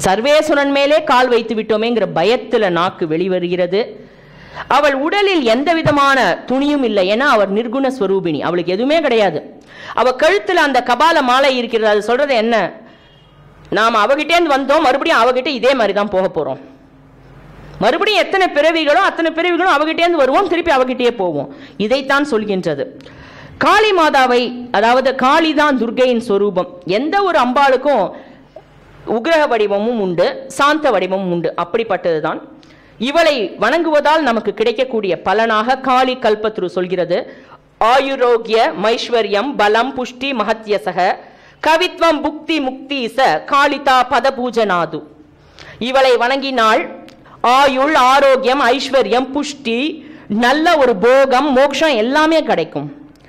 S1: சர்வேஸ்வரன் மேலே கால் வைத்து விட்டோமேங்கிற பயத்துல நாக்கு வெளிவருகிறது. அவள் உடலில் எந்த விதமான துணியும் இல்லை, ஏன்னா அவர் நிர்குண ஸ்வரூபிணி, அவளுக்கு எதுவுமே கிடையாது. அவ கழுத்துல அந்த கபால மாலை இருக்கிறது. அது சொல்றது என்ன? நாம் அவகிட்டே வந்தோம், மறுபடியும் அவகிட்ட இதே மாதிரி தான் போக போறோம். மறுபடியும் எத்தனை பிறவிகளோ அத்தனை பிறவிகளும் அவகிட்டே வருவோம், திருப்பி அவகிட்டே போவோம். இதைத்தான் சொல்கின்றது. காளி மாதாவை, அதாவது காளி தான் துர்க்கையின் சொரூபம். எந்த ஒரு அம்பாளுக்கும் உக்ரக வடிவமும் உண்டு, சாந்த வடிவமும் உண்டு. அப்படிப்பட்டதுதான் இவளை வணங்குவதால் நமக்கு கிடைக்கக்கூடிய பலனாக காளி கல்பத்ரு சொல்கிறது. ஆயுரோக்கிய மைஸ்வர்யம் பலம் புஷ்டி மகத்யசக கவித்வம் புக்தி முக்தி ச காளிதா பத பூஜனாது. இவளை வணங்கினால் ஆயுள், ஆரோக்கியம், ஐஸ்வர்யம், புஷ்டி, நல்ல ஒரு போகம், மோட்சம் எல்லாமே கிடைக்கும்.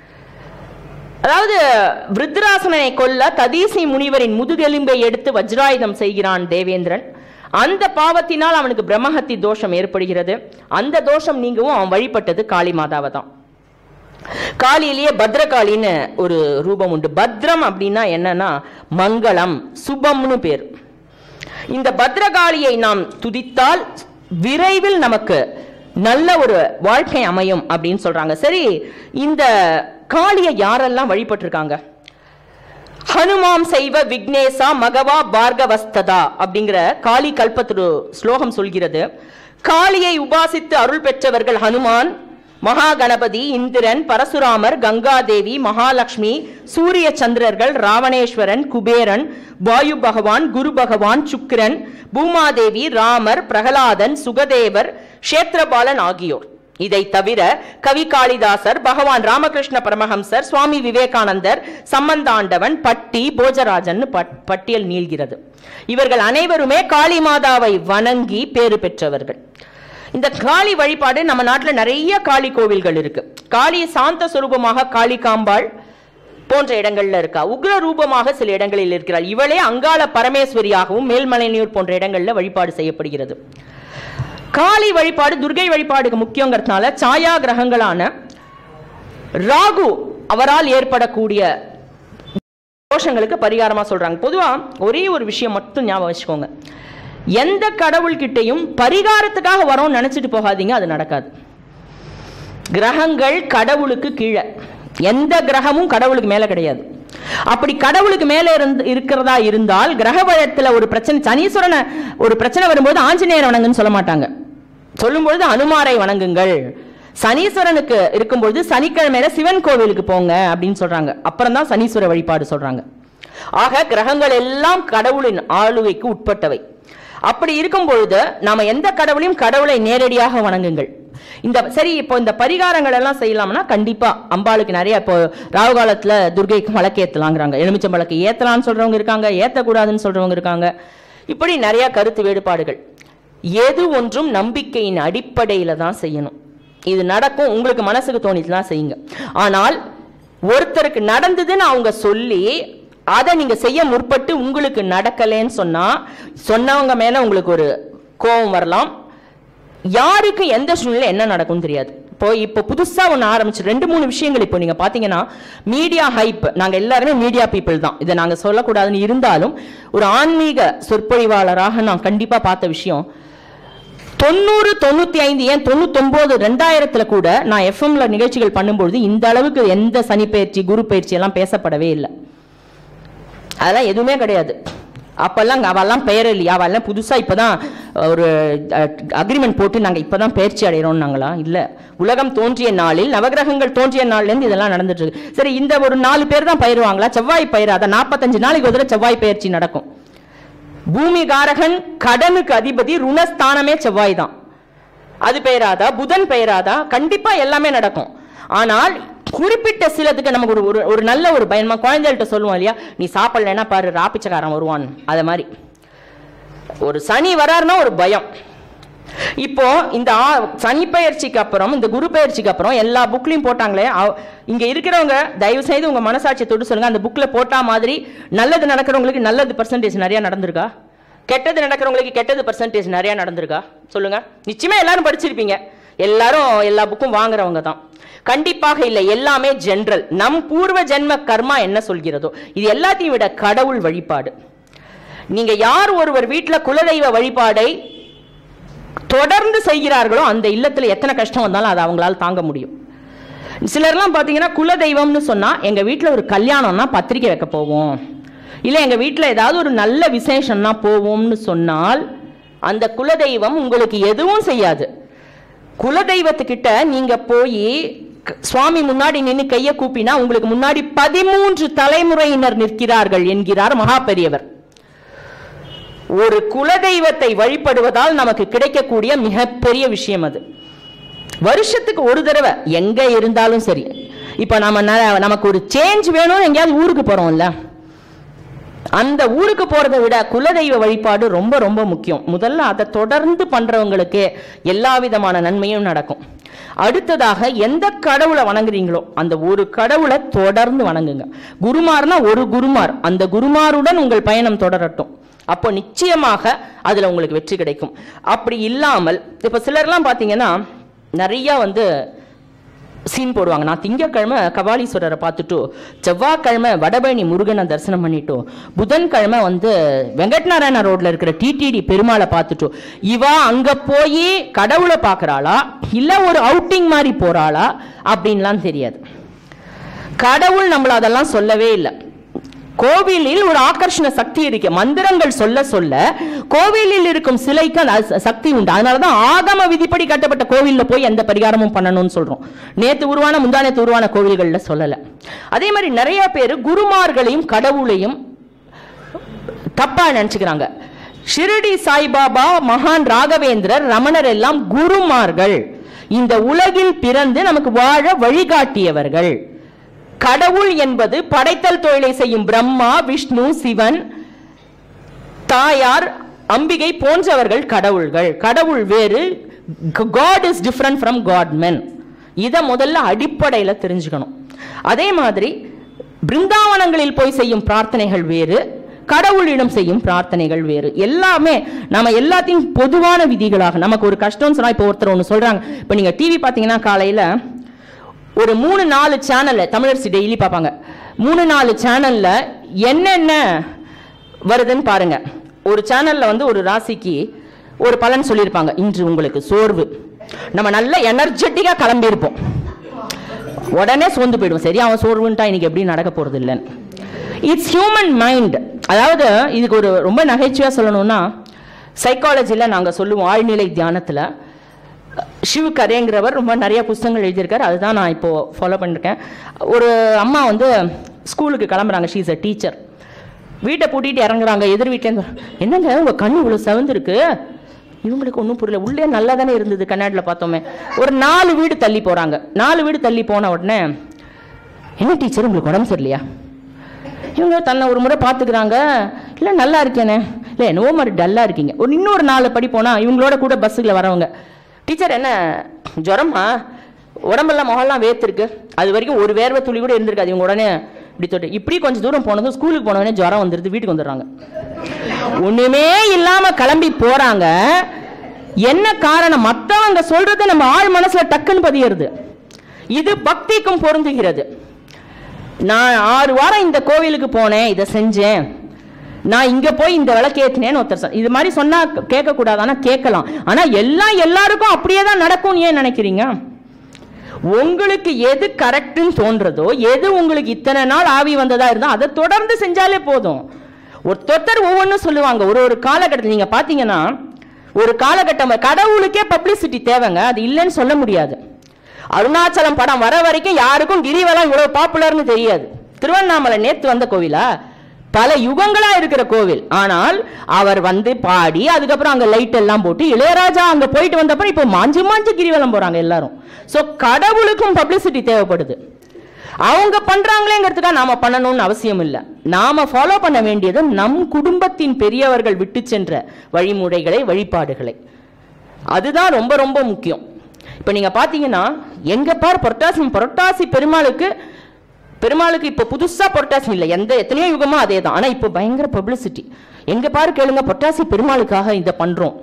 S1: அதாவது விருத்ராசனை கொல்ல ததீசி முனிவரின் முதுகெலும்பை எடுத்து வஜ்ராயுதம் செய்கிறான் தேவேந்திரன். அந்த பாவத்தினால் அவனுக்கு பிரம்மஹத்தி தோஷம் ஏற்படுகிறது. அந்த தோஷம் நீங்கவும் அவன் வழிபட்டது காளி மாதாவை தான். காளியிலேயே பத்ரகாளின்னு ஒரு ரூபம் உண்டு. பத்ரம் அப்படின்னா என்னன்னா மங்களம், சுபம்னு பேர். இந்த பத்ரகாளியை நாம் துதித்தால் விரைவில் நமக்கு நல்ல ஒரு வாழ்க்கை அமையும் அப்படின்னு சொல்றாங்க. சரி, இந்த காளியை யாரெல்லாம் வழிபட்டிருக்காங்க? ஹனுமாம் செய்வ விக்னேசா மகவா பார்கவஸ்ததா அப்படிங்கிற காளி கல்பத்ரு ஸ்லோகம் சொல்கிறது. காளியை உபாசித்து அருள் பெற்றவர்கள் ஹனுமான், மகா கணபதி, இந்திரன், பரசுராமர், கங்காதேவி, மகாலட்சுமி, சூரிய சந்திரர்கள், ராவணேஸ்வரன், குபேரன், வாயு பகவான், குரு பகவான், சுக்கிரன், பூமாதேவி, ராமர், பிரகலாதன், சுகதேவர், கஷேத்திரபாலன் ஆகியோர். இதை தவிர கவி காளிதாசர், பகவான் ராமகிருஷ்ண பரமஹம்சர், சுவாமி விவேகானந்தர், சம்பந்தாண்டவன், பட்டி, போஜராஜன் பட்டியல் நீள்கிறது. இவர்கள் அனைவருமே காளி மாதாவை வணங்கி பேறு பெற்றவர்கள். இந்த காளி வழிபாடு நம்ம நாட்டில் நிறைய காளி கோவில்கள் இருக்கு. காளி சாந்த சுரூபமாக காளி காம்பாள் போன்ற இடங்கள்ல இருக்கா, உக்ர ரூபமாக சில இடங்களில் இருக்கிறாள். இவளே அங்காள பரமேஸ்வரியாகவும் மேல்மலையனூர் போன்ற இடங்கள்ல வழிபாடு செய்யப்படுகிறது. காளி வழிபாடு துர்கை வழிபாடுக்கு முக்கியங்கிறதுனால சாயா கிரகங்களான ராகு அவரால் ஏற்படக்கூடிய தோஷங்களுக்கு பரிகாரமா சொல்றாங்க. பொதுவா ஒரே ஒரு விஷயம் மட்டும் ஞாபகம் வச்சுக்கோங்க, எந்த கடவுள்கிட்டையும் பரிகாரத்துக்காக வரோம் நினைச்சிட்டு போகாதீங்க, அது நடக்காது. கிரகங்கள் கடவுளுக்கு கீழே, எந்த கிரகமும் கடவுளுக்கு மேல கிடையாது. அப்படி கடவுளுக்கு மேல இருந்து இருக்கிறதா இருந்தால் கிரக வழத்துல ஒரு பிரச்சனை, சனீஸ்வரனை ஒரு பிரச்சனை வரும்போது ஆஞ்சநேயர் வணங்குன்னு சொல்ல மாட்டாங்க, சொல்லும்பொழுது அனுமாரை வணங்குங்கள். சனீஸ்வரனுக்கு இருக்கும்பொழுது சனிக்கிழமையில சிவன் கோவிலுக்கு போங்க அப்படின்னு சொல்றாங்க. அப்புறம் தான் சனீஸ்வர வழிபாடு சொல்றாங்க. ஆக கிரகங்கள் எல்லாம் கடவுளின் ஆளுகைக்கு உட்பட்டவை. அப்படி இருக்கும் பொழுது நாம எந்த கடவுளையும் கடவுளை நேரடியாக வணங்குங்கள். இந்த சரி, இப்போ இந்த பரிகாரங்கள் எல்லாம் செய்யலாம்னா கண்டிப்பா அம்பாளுக்கு நிறைய, இப்போ ராகு காலத்துல துர்கைக்கு வழக்கு ஏத்தலாங்கிறாங்க, எலுமிச்சம் வழக்கு ஏத்தலாம்னு சொல்றவங்க இருக்காங்க, ஏத்தக்கூடாதுன்னு சொல்றவங்க இருக்காங்க. இப்படி நிறைய கருத்து வேறுபாடுகள். எது ஒன்றும் நம்பிக்கையின் அடிப்படையில தான் செய்யணும். இது நடக்கும், உங்களுக்கு மனசுக்கு தோணிச்சுலாம் செய்யுங்க. ஆனால் ஒருத்தருக்கு நடந்ததுன்னு அவங்க சொல்லி அதை நீங்க செய்ய முற்பட்டு உங்களுக்கு நடக்கலன்னு சொன்னா சொன்னவங்க மேல உங்களுக்கு ஒரு கோபம் வரலாம். யாருக்கு எந்த சூழ்நிலை என்ன நடக்கும் தெரியாது. இப்போ இப்போ புதுசா ஒன்று ஆரம்பிச்சு ரெண்டு மூணு விஷயங்கள் இப்போ நீங்க பாத்தீங்கன்னா மீடியா ஹைப், நாங்க எல்லாருமே மீடியா பீப்புள் தான், இதை நாங்க சொல்லக்கூடாதுன்னு இருந்தாலும் ஒரு ஆன்மீக சொற்பொழிவாளராக நான் கண்டிப்பா பார்த்த விஷயம், தொண்ணூறு தொண்ணூத்தி ஐந்து ஏன் தொண்ணூத்தி ஒன்பது ரெண்டாயிரத்துல கூட நான் எஃப்எம்ல நிகழ்ச்சிகள் பண்ணும்பொழுது இந்த அளவுக்கு எந்த சனி பயிற்சி குரு பயிற்சி எல்லாம் பேசப்படவே இல்லை. அதெல்லாம் எதுவுமே கிடையாது. அப்பெல்லாம் அவெல்லாம் பெயர் இல்லையா, அவெல்லாம் புதுசா இப்பதான் ஒரு அக்ரிமெண்ட் போட்டு நாங்க இப்பதான் பயிற்சி அடைகிறோம் நாங்களா இல்ல. உலகம் தோன்றிய நாளில் நவகிரகங்கள் தோன்றிய நாள்ல இருந்து இதெல்லாம் நடந்துட்டு இருக்கு. சரி, இந்த ஒரு நாலு பேர் தான் பயிறுவாங்களா? செவ்வாய் பயிர், அதை நாற்பத்தஞ்சு நாளைக்கு ஒரு செவ்வாய் பயிற்சி நடக்கும். பூமி காரகன் கடனுக்கு அதிபதி, ருணஸ்தானமே செவ்வாய் தான். அது பெயராதா? புதன் பெயராதா? கண்டிப்பா எல்லாமே நடக்கும். ஆனால் குறிப்பிட்ட சிலதுக்கு நமக்கு ஒரு ஒரு நல்ல ஒரு பயமா, குழந்தைகிட்ட சொல்லுவோம் இல்லையா, நீ சாப்பிடலன்னா பாரு ராப்பிச்சக்காரன் வருவான், அத மாதிரி ஒரு சனி வராருன்னா ஒரு பயம். இப்போ இந்த சனி பயிற்சிக்கு அப்புறம் இந்த குரு பயிற்சிக்கு அப்புறம் எல்லா புக்லையும் போட்டாங்களே, இங்க இருக்கிறவங்க தயவு செய்து உங்க மனசாட்சியை தொட்டு சொல்லுங்க, அந்த புக்ல போட்டா மாதிரி நல்லது நடக்கிறவங்களுக்கு நல்லது பர்சன்டேஜ் நிறைய நடந்திருக்கா, கெட்டது நடக்கிறவங்களுக்கு கெட்டது பர்சன்டேஜ் நிறைய நடந்திருக்கா சொல்லுங்க. நிச்சயமா எல்லாரும் படிச்சிருப்பீங்க, எல்லாரும் எல்லா புக்கும் வாங்குறவங்க தான். கண்டிப்பாக இல்லை, எல்லாமே ஜெனரல். நம் பூர்வ ஜென்ம கர்மா என்ன சொல்கிறதோ இது எல்லாத்தையும் விட கடவுள் வழிபாடு. நீங்க யார் ஒருவர் வீட்டில் குலதெய்வ வழிபாடை தொடர்ந்து செய்கிறார்களோ அந்த இல்லத்தில் எத்தனை கஷ்டம் வந்தாலும் அதை அவங்களால தாங்க முடியும். சிலர்லாம் பார்த்தீங்கன்னா குலதெய்வம்னு சொன்னா எங்க வீட்டில் ஒரு கல்யாணம்னா பத்திரிக்கை வைக்க போவோம், இல்லை எங்க வீட்டில் ஏதாவது ஒரு நல்ல விசேஷம்னா போவோம்னு சொன்னால் அந்த குலதெய்வம் உங்களுக்கு எதுவும் செய்யாது. குலதெய்வத்துக்கிட்ட நீங்க போய் சுவாமி முன்னாடி நின்று கையை கூப்பினா உங்களுக்கு முன்னாடி பதிமூன்று தலைமுறையினர் நிற்கிறார்கள் என்கிறார் மகா பெரியவர். ஒரு குலதெய்வத்தை வழிபடுவதால் நமக்கு கிடைக்கக்கூடிய மிகப்பெரிய விஷயம் அது. வருஷத்துக்கு ஒரு தடவை எங்க இருந்தாலும் சரி, இப்ப நம்ம நமக்கு ஒரு சேஞ்ச் வேணும், எங்கேயாவது ஊருக்கு போறோம்ல, அந்த ஊருக்கு போறதை விட குலதெய்வ வழிபாடு ரொம்ப ரொம்ப முக்கியம். முதல்ல அதை தொடர்ந்து பண்றவங்களுக்கு எல்லா விதமான நன்மையும் நடக்கும். அடுத்ததாக எந்த கடவுளை வணங்குறீங்களோ அந்த ஒரு கடவுளை தொடர்ந்து வணங்குங்க. குருமார்னா ஒரு குருமார், அந்த குருமாருடன் உங்கள் பயணம் தொடரட்டும். அப்போ நிச்சயமாக அதுல உங்களுக்கு வெற்றி கிடைக்கும். அப்படி இல்லாமல் இப்ப சிலர்லாம் பாத்தீங்கன்னா நிறைய வந்து சீன் போடுவாங்க. நான் திங்கக்கிழமை கபாலீஸ்வரரை பார்த்துட்டு, செவ்வாய்க்கிழமை வடபழனி முருகனை தரிசனம் பண்ணிட்டு, புதன்கிழமை வந்து வெங்கட்நாராயண ரோட்ல இருக்கிற டிடிடி பெருமாளை பார்த்துட்டு, இவா அங்க போய் கடவுளை பார்க்கறாளா இல்ல ஒரு அவுட்டிங் மாதிரி போறாளா அப்படின்லாம் தெரியாது. கடவுள் நம்மள அதெல்லாம் சொல்லவே இல்லை. கோவிலில் ஒரு ஆகர்ஷண சக்தி இருக்கு. மந்திரங்கள் சொல்ல சொல்ல கோவிலில் இருக்கும் சிலைக்கு அந்த சக்தி உண்டு. அதனாலதான் ஆகம விதிப்படி கட்டப்பட்ட கோவில்ல போய் எந்த பரிகாரமும் பண்ணணும்னு சொல்றோம். நேத்து உருவான முந்தா நேத்து உருவான கோவில்கள்ல சொல்லல. அதே மாதிரி நிறைய பேர் குருமார்களையும் கடவுளையும் தப்பா நினைச்சுக்கிறாங்க. ஷிரடி சாய்பாபா, மகான் ராகவேந்திரர், ரமணர் எல்லாம் குருமார்கள். இந்த உலகில் பிறந்து நமக்கு வாழ வழிகாட்டியவர்கள். கடவுள் என்பது படைத்தல் தொழிலை செய்யும் பிரம்மா, விஷ்ணு, சிவன், தாயார், அம்பிகை போன்றவர்கள் கடவுள்கள். கடவுள் வேறு, God is different from God men. இதை முதல்ல அடிப்படையில் தெரிஞ்சுக்கணும். அதே மாதிரி பிருந்தாவனங்களில் போய் செய்யும் பிரார்த்தனைகள் வேறு, கடவுளிடம் செய்யும் பிரார்த்தனைகள் வேறு. எல்லாமே நம்ம எல்லாத்தையும் பொதுவான விதிகளாக, நமக்கு ஒரு கஷ்டம்னு சொன்னா இப்போ ஒருத்தர் ஒன்று சொல்றாங்க. இப்போ நீங்க டிவி பார்த்தீங்கன்னா காலையில ஒரு மூணு நாலு சேனல்ல தமிழரசி டெய்லி பார்ப்பாங்க. மூணு நாலு சேனல்ல என்னென்ன வருதுன்னு பாருங்க. ஒரு சேனல்ல வந்து ஒரு ராசிக்கு ஒரு பலன் சொல்லியிருப்பாங்க. இன்று உங்களுக்கு சோர்வு. நம்ம நல்ல எனர்ஜெட்டிக்கா கிளம்பி இருப்போம், உடனே சோர்ந்து போயிடுவோம். சரி, அவன் சோர்வுன்ட்டா இன்னைக்கு எப்படி நடக்க போறது இல்லைன்னு. It's human mind. அதாவது இதுக்கு ஒரு ரொம்ப நகைச்சுவையா சொல்லணும்னா, சைக்காலஜில நாங்க சொல்லுவோம், ஆழ்நிலை தியானத்துல ஷிவ் கரேங்கிறவர் ரொம்ப நிறைய புத்தகங்கள் எழுதியிருக்காரு. அதுதான் நான் இப்போ ஃபாலோ பண்ணிருக்கேன். ஒரு அம்மா வந்து ஸ்கூலுக்கு கிளம்புறாங்க. She is a teacher. வீட்டை பூட்டிட்டு இறங்குறாங்க. எதிர் வீட்டிலேருந்து, என்னங்க உங்க கண்ணு இவ்வளோ செவந்திருக்கு? இவங்களுக்கு ஒன்றும் புரியல. உள்ளே நல்லா தானே இருந்தது, கண்ணாடியில் பார்த்தோமே. ஒரு நாலு வீடு தள்ளி போகிறாங்க. நாலு வீடு தள்ளி போன உடனே, என்ன டீச்சர் உங்களுக்கு உடம்பு சரியில்லையா? இவங்க தன்னை ஒரு முறை பார்த்துக்கிறாங்க. இல்லை நல்லா இருக்கேனே. இல்லை என்னவோ மாதிரி டல்லாக இருக்கீங்க. ஒரு இன்னொரு நாலு படி போனால் இவங்களோட கூட பஸ்ஸுக்குள்ள வரவங்க, டீச்சர் என்ன ஜுரமா? உடம்பெல்லாம் முகம்லாம் வேர்த்திருக்கு. அது வரைக்கும் ஒரு வேர்வை துளி கூட இருந்திருக்காது. இவங்க உடனே இப்படி தொட்டு இப்படி கொஞ்சம் தூரம் போனதும் ஸ்கூலுக்கு போனவனே ஜுரம் வந்துடுது, வீட்டுக்கு வந்துடுறாங்க. ஒண்ணுமே இல்லாம கிளம்பி போறாங்க. என்ன காரணம்? மற்றவங்க சொல்றது நம்ம ஆள் மனசுல டக்குன்னு பதியறது. இது பக்திக்கும் பொருந்துகிறது. நான் ஆறு வாரம் இந்த கோவிலுக்கு போனேன், இதை செஞ்சேன், நான் இங்க போய் இந்த விளக்கேற்றினேன்னு ஒருத்தர் இது மாதிரி சொன்னா கேட்க கூடாதானா? கேட்கலாம். ஆனா எல்லாம் எல்லாருக்கும் அப்படியே தான் நடக்கும். ஏன் நினைக்கிறீங்க? உங்களுக்கு எது கரெக்ட்னு தோன்றதோ, எது உங்களுக்கு இத்தனை நாள் ஆவி வந்ததா இருந்தா அதை தொடர்ந்து செஞ்சாலே போதும். ஒருத்தர் ஒவ்வொன்றும் சொல்லுவாங்க. ஒரு ஒரு காலகட்டத்தில் நீங்க பாத்தீங்கன்னா, ஒரு காலகட்டம் கடவுளுக்கே பப்ளிசிட்டி தேவைங்க, அது இல்லைன்னு சொல்ல முடியாது. அருணாச்சலம் படம் வர வரைக்கும் யாருக்கும் கிரிவலம் இவ்வளவு பாப்புலர்னு தெரியாது. திருவண்ணாமலை நேத்து வந்த கோவிலா? பல யுகங்களா இருக்கிற கோவில். ஆனால் அவர் வந்து பாடி அதுக்கப்புறம் அங்க லைட் எல்லாம் போட்டு இளையராஜா அங்க போயிட்டு வந்தப்ப இப்போ மாஞ்சு மாஞ்சு கிரிவலம் போறாங்க எல்லாரும். சோ கடவுளுக்கும் பப்ளிசிட்டி தேவைப்படுது. அவங்க பண்றாங்களேங்கிறதுக்காக நாம பண்ணணும்னு அவசியம் இல்லை. நாம ஃபாலோ பண்ண வேண்டியது நம் குடும்பத்தின் பெரியவர்கள் விட்டு சென்ற வழிமுறைகளை, வழிபாடுகளை. அதுதான் ரொம்ப ரொம்ப முக்கியம். இப்ப நீங்க பாத்தீங்கன்னா, எங்க பார் புரட்டாசி புரட்டாசி பெருமாளுக்கு பெருமாளுக்கு இப்போ புதுசா புரட்டாசி இல்லை, எந்த எத்தனையோ யுகமா அதே தான். ஆனா இப்போ பயங்கர பப்ளிசிட்டி. எங்க பாரு கேளுங்க, புரட்டாசி பெருமாளுக்காக இதை பண்றோம்.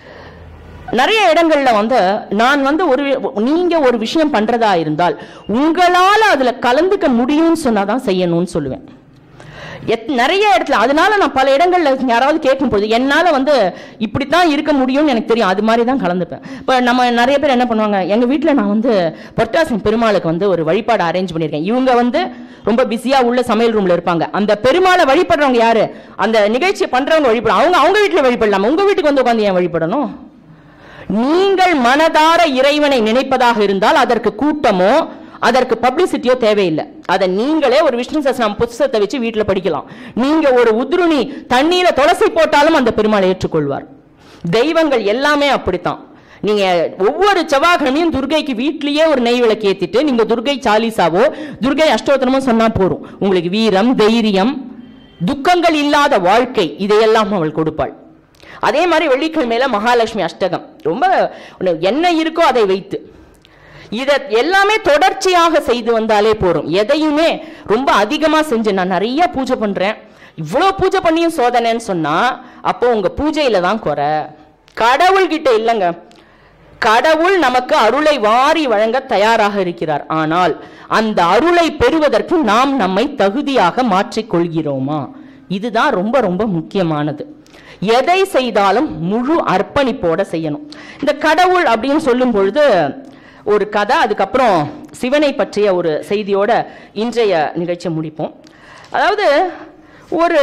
S1: நிறைய இடங்கள்ல வந்து நான் வந்து ஒரு நீங்க ஒரு விஷயம் பண்றதா இருந்தால் உங்களால அதுல கலந்துக்க முடியும்னு சொன்னாதான் செய்யணும்னு சொல்லுவேன். நிறைய இடத்துல. அதனால நான் பல இடங்கள்ல யாராவது கேட்கும்போது என்னால வந்து இப்படித்தான் இருக்க முடியும்னு எனக்கு தெரியும், அது மாதிரி தான் கலந்துப்பேன். இப்போ நம்ம நிறைய பேர் என்ன பண்ணுவாங்க, எங்க வீட்டில் நான் வந்து பொட்டாசி பெருமாளுக்கு வந்து ஒரு வழிபாடு அரேஞ்ச் பண்ணியிருக்கேன். இவங்க வந்து ரொம்ப பிஸியா உள்ள சமையல் ரூம்ல இருப்பாங்க. அந்த பெருமாளை வழிபடுறவங்க யாரு, அந்த நிகழ்ச்சியை பண்றவங்க வழிபடும். அவங்க அவங்க வீட்டில் வழிபடலாம், உங்க வீட்டுக்கு வந்து உட்காந்து ஏன் வழிபடணும்? நீங்கள் மனதார இறைவனை நினைப்பதாக இருந்தால் அதற்கு கூட்டமோ அதற்கு பப்ளிசிட்டியோ தேவையில்லை. அதை நீங்களே ஒரு விஷ்ணு சஹஸ்ரநாம புத்தகத்தை வச்சு வீட்டில் படிக்கலாம். நீங்க ஒரு உத்ருணி தண்ணீரை துளசி போட்டாலும் அந்த பெருமாளை ஏற்றுக்கொள்வார். தெய்வங்கள் எல்லாமே அப்படித்தான். நீங்க ஒவ்வொரு செவ்வாய்க்கிழமையும் துர்கைக்கு வீட்லயே ஒரு நெய் விளக்கு ஏத்திட்டு நீங்க துர்கை சாலிசாவோ துர்கை அஷ்டோத்திரமோ சொன்னா போறோம். உங்களுக்கு வீரம், தைரியம், துக்கங்கள் இல்லாத வாழ்க்கை இதையெல்லாம் அவள் கொடுப்பாள். அதே மாதிரி வெள்ளிக்கிழமையில மகாலட்சுமி அஷ்டகம், ரொம்ப என்ன இருக்கோ அதை வைத்து இதை எல்லாமே தொடர்ச்சியாக செய்து வந்தாலே போறோம். எதையுமே ரொம்ப அதிகமா செஞ்சு நான் நிறைய பூஜை பண்றேன், இவ்வளவு பூஜை பண்ணியும் சோதனைன்னு சொன்னா அப்போ உங்க பூஜையில தான் குறை, கடவுள் கிட்ட இல்லைங்க. கடவுள் நமக்கு அருளை வாரி வழங்க தயாராக இருக்கிறார். ஆனால் அந்த அருளை பெறுவதற்கு நாம் நம்மை தகுதியாக மாற்றிக்கொள்கிறோமா? இதுதான் ரொம்ப ரொம்ப முக்கியமானது. எதை செய்தாலும் முழு அர்ப்பணிப்போட செய்யணும். இந்த கடவுள் அப்படின்னு சொல்லும் பொழுது ஒரு கதை, அதுக்கப்புறம் சிவனை பற்றிய ஒரு செய்தியோட இன்றைய நிகழ்ச்சியை முடிப்போம். அதாவது ஒரு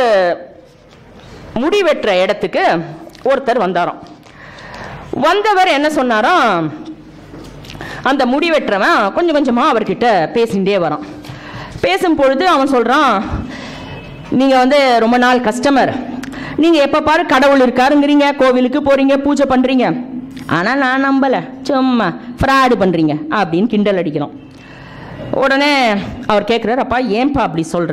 S1: முடிவெற்ற இடத்துக்கு ஒருத்தர் வந்தாராம். வந்தவர் என்ன சொன்னாராம், அந்த முடிவெற்றவன் கொஞ்சம் கொஞ்சமா அவர்கிட்ட பேசிகிட்டே வரான். பேசும் பொழுது அவன் சொல்றான், நீங்க வந்து ரொம்ப நாள் கஸ்டமர், நீங்க எப்ப பாரு கடவுள் இருக்காருங்கிறீங்க, கோவிலுக்கு போறீங்க, பூஜை பண்றீங்க, ஆனா நான் நம்பல, சும்மா ஃப்ராடு பண்றீங்க அப்படின்னு கிண்டல் அடிக்கிறோம். உடனே அவர் கேட்கிறார், அப்பா ஏன்பா அப்படி சொல்ற,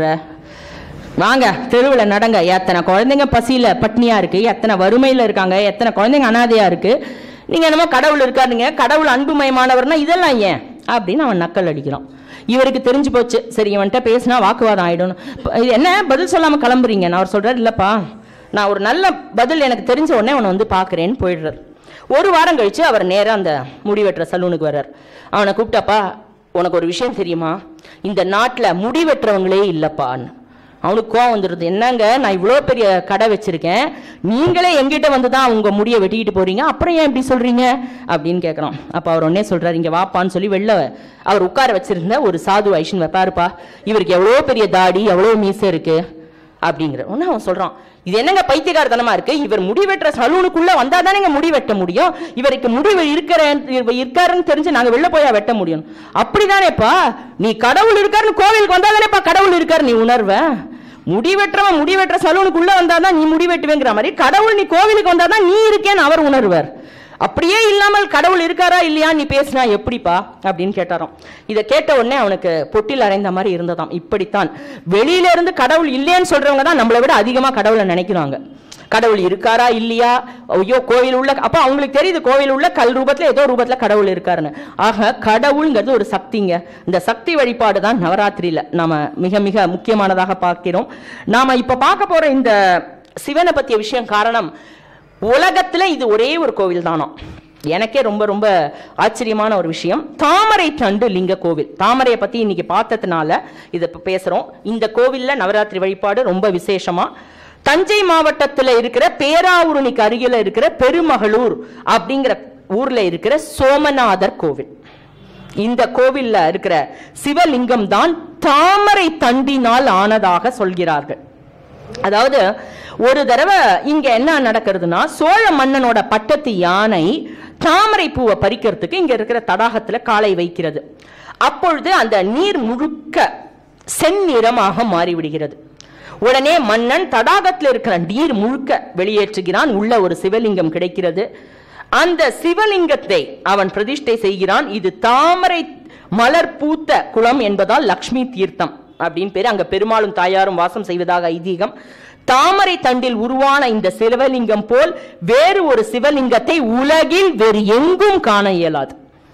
S1: வாங்க தெருவில் நடங்க, எத்தனை குழந்தைங்க பசியில பட்னியா இருக்கு, எத்தனை வறுமையில இருக்காங்க, எத்தனை குழந்தைங்க அனாதையா இருக்கு, நீங்க என்னமோ கடவுள் இருக்காருங்க, கடவுள் அன்புமயமானவர்னா இதெல்லாம் ஏன் அப்படின்னு அவன் நக்கல் அடிக்கிறான். இவருக்கு தெரிஞ்சு போச்சு, சரி இவன்கிட்ட பேசினா வாக்குவாதம் ஆயிடும், என்ன பதில் சொல்லாம கிளம்புறீங்க. அவர் சொல்றாரு, இல்லப்பா நான் ஒரு நல்ல பதில் எனக்கு தெரிஞ்ச உடனே அவனை வந்து பாக்குறேன்னு போயிடுறாரு. ஒரு வாரம் கழிச்சு அவர் நேரம் அந்த முடிவெட்டுற சலூனுக்கு வர்றார். அவனை கூப்பிட்டாப்பா, உனக்கு ஒரு விஷயம் தெரியுமா, இந்த நாட்டில் முடிவெட்டுறவங்களே இல்லப்பான்னு. அவனுக்கு கோவம் வந்துடுது, என்னங்க நான் இவ்வளோ பெரிய கடை வச்சிருக்கேன், நீங்களே எங்கிட்ட வந்து தான் உங்க முடியை வெட்டிக்கிட்டு போறீங்க, அப்புறம் ஏன் இப்படி சொல்றீங்க அப்படின்னு கேட்குறோம். அப்போ அவர் உடனே சொல்றாரு, இங்க வாப்பான்னு சொல்லி வெளில அவர் உட்கார வச்சிருந்த ஒரு சாது ஐஷன் வைப்பாருப்பா, இவருக்கு எவ்வளோ பெரிய தாடி, எவ்வளோ மீசை இருக்கு அப்படிங்கிற ஒன்று அவன் சொல்றான். இது என்னங்க பைத்தியக்காரத்தனமா இருக்கு, இவர் முடிவெட்டுற சலூனுக்குள்ள வந்தா தானே இங்க முடி வெட்ட முடியும், இவருக்கு முடிவு இருக்கிற இருக்காருன்னு தெரிஞ்சு நாங்க வெளில போயா வெட்ட முடியும். அப்படிதானேப்பா, நீ கடவுள் இருக்காருன்னு கோவிலுக்கு வந்தா தானேப்பா கடவுள் இருக்காரு நீ உணர்வ, முடிவெற்றவன் முடிவெற்ற சலூனுக்குள்ள வந்தாதான் நீ முடிவெட்டுவேங்கிற மாதிரி கடவுள் நீ கோவிலுக்கு வந்தாதான் நீ இருக்கேன்னு அவர் உணர்வர். அப்படியே இல்லாமல் கடவுள் இருக்காரா இல்லையா நீ பேசினா எப்படிப்பா அப்படின்னு கேட்டாராம். இதை கேட்ட உடனே அவனுக்கு பொட்டில் அரைந்த மாதிரி இருந்ததாம். இப்படித்தான் வெளியில இருந்து கடவுள் இல்லையான்னு சொல்றவங்க தான் நம்மளை விட அதிகமா கடவுளை நினைக்கிறாங்க. கடவுள் இருக்காரா இல்லையா, ஐயோ கோவில் உள்ள, அப்ப அவங்களுக்கு தெரியுது கோவில் உள்ள கல் ரூபத்துல ஏதோ ரூபத்துல கடவுள் இருக்காருன்னு. ஆக கடவுள்ங்கிறது ஒரு சக்திங்க. இந்த சக்தி வழிபாடு தான் நவராத்திரியில நாம மிக மிக முக்கியமானதாக பார்க்கிறோம். நாம இப்ப பார்க்க போற இந்த சிவனை பத்திய விஷயம் காரணம், உலகத்துல இது ஒரே ஒரு கோவில் தானோ. எனக்கே ரொம்ப ரொம்ப ஆச்சரியமான ஒரு விஷயம், தாமரை தண்டு லிங்க கோவில். தாமரையை பத்தி இன்னைக்கு பார்த்ததுனால இதை பேசுறோம். இந்த கோவில்ல நவராத்திரி வழிபாடு ரொம்ப விசேஷமா. தஞ்சை மாவட்டத்தில் இருக்கிற பேராவூரணிக்கு அருகில இருக்கிற பெருமகளூர் அப்படிங்கிற ஊர்ல இருக்கிற சோமநாதர் கோவில். இந்த கோவில்ல இருக்கிற சிவலிங்கம் தான் தாமரை தண்டினால் ஆனதாக சொல்கிறார்கள். அதாவது ஒரு தடவை இங்க என்ன நடக்கிறதுனா, சோழ மன்னனோட பட்டத்து யானை தாமரை பூவை பறிக்கிறதுக்கு இங்க இருக்கிற தடாகத்துல காலை வைக்கிறது. அப்பொழுது அந்த நீர் முழுக்க செந்நிறமாக மாறிவிடுகிறது. உடனே மன்னன் தடாகத்தில் இருக்கிற நீர் முழுக்க வெளியேற்றுகிறான், உள்ள ஒரு சிவலிங்கம் கிடைக்கிறது. அந்த சிவலிங்கத்தை அவன் பிரதிஷ்டை செய்கிறான். இது தாமரை மலர் பூத்த குளம் என்பதால் லக்ஷ்மி தீர்த்தம் அப்படின்னு பேரு. அங்க பெருமாளும் தாயாரும் வாசம் செய்வதாக ஐதீகம். தாமரை தண்டில் உருவான இந்த சிவலிங்கம் போல் வேறு ஒரு சிவலிங்கத்தை உலகில் வேறு எங்கும் காண இயலாது.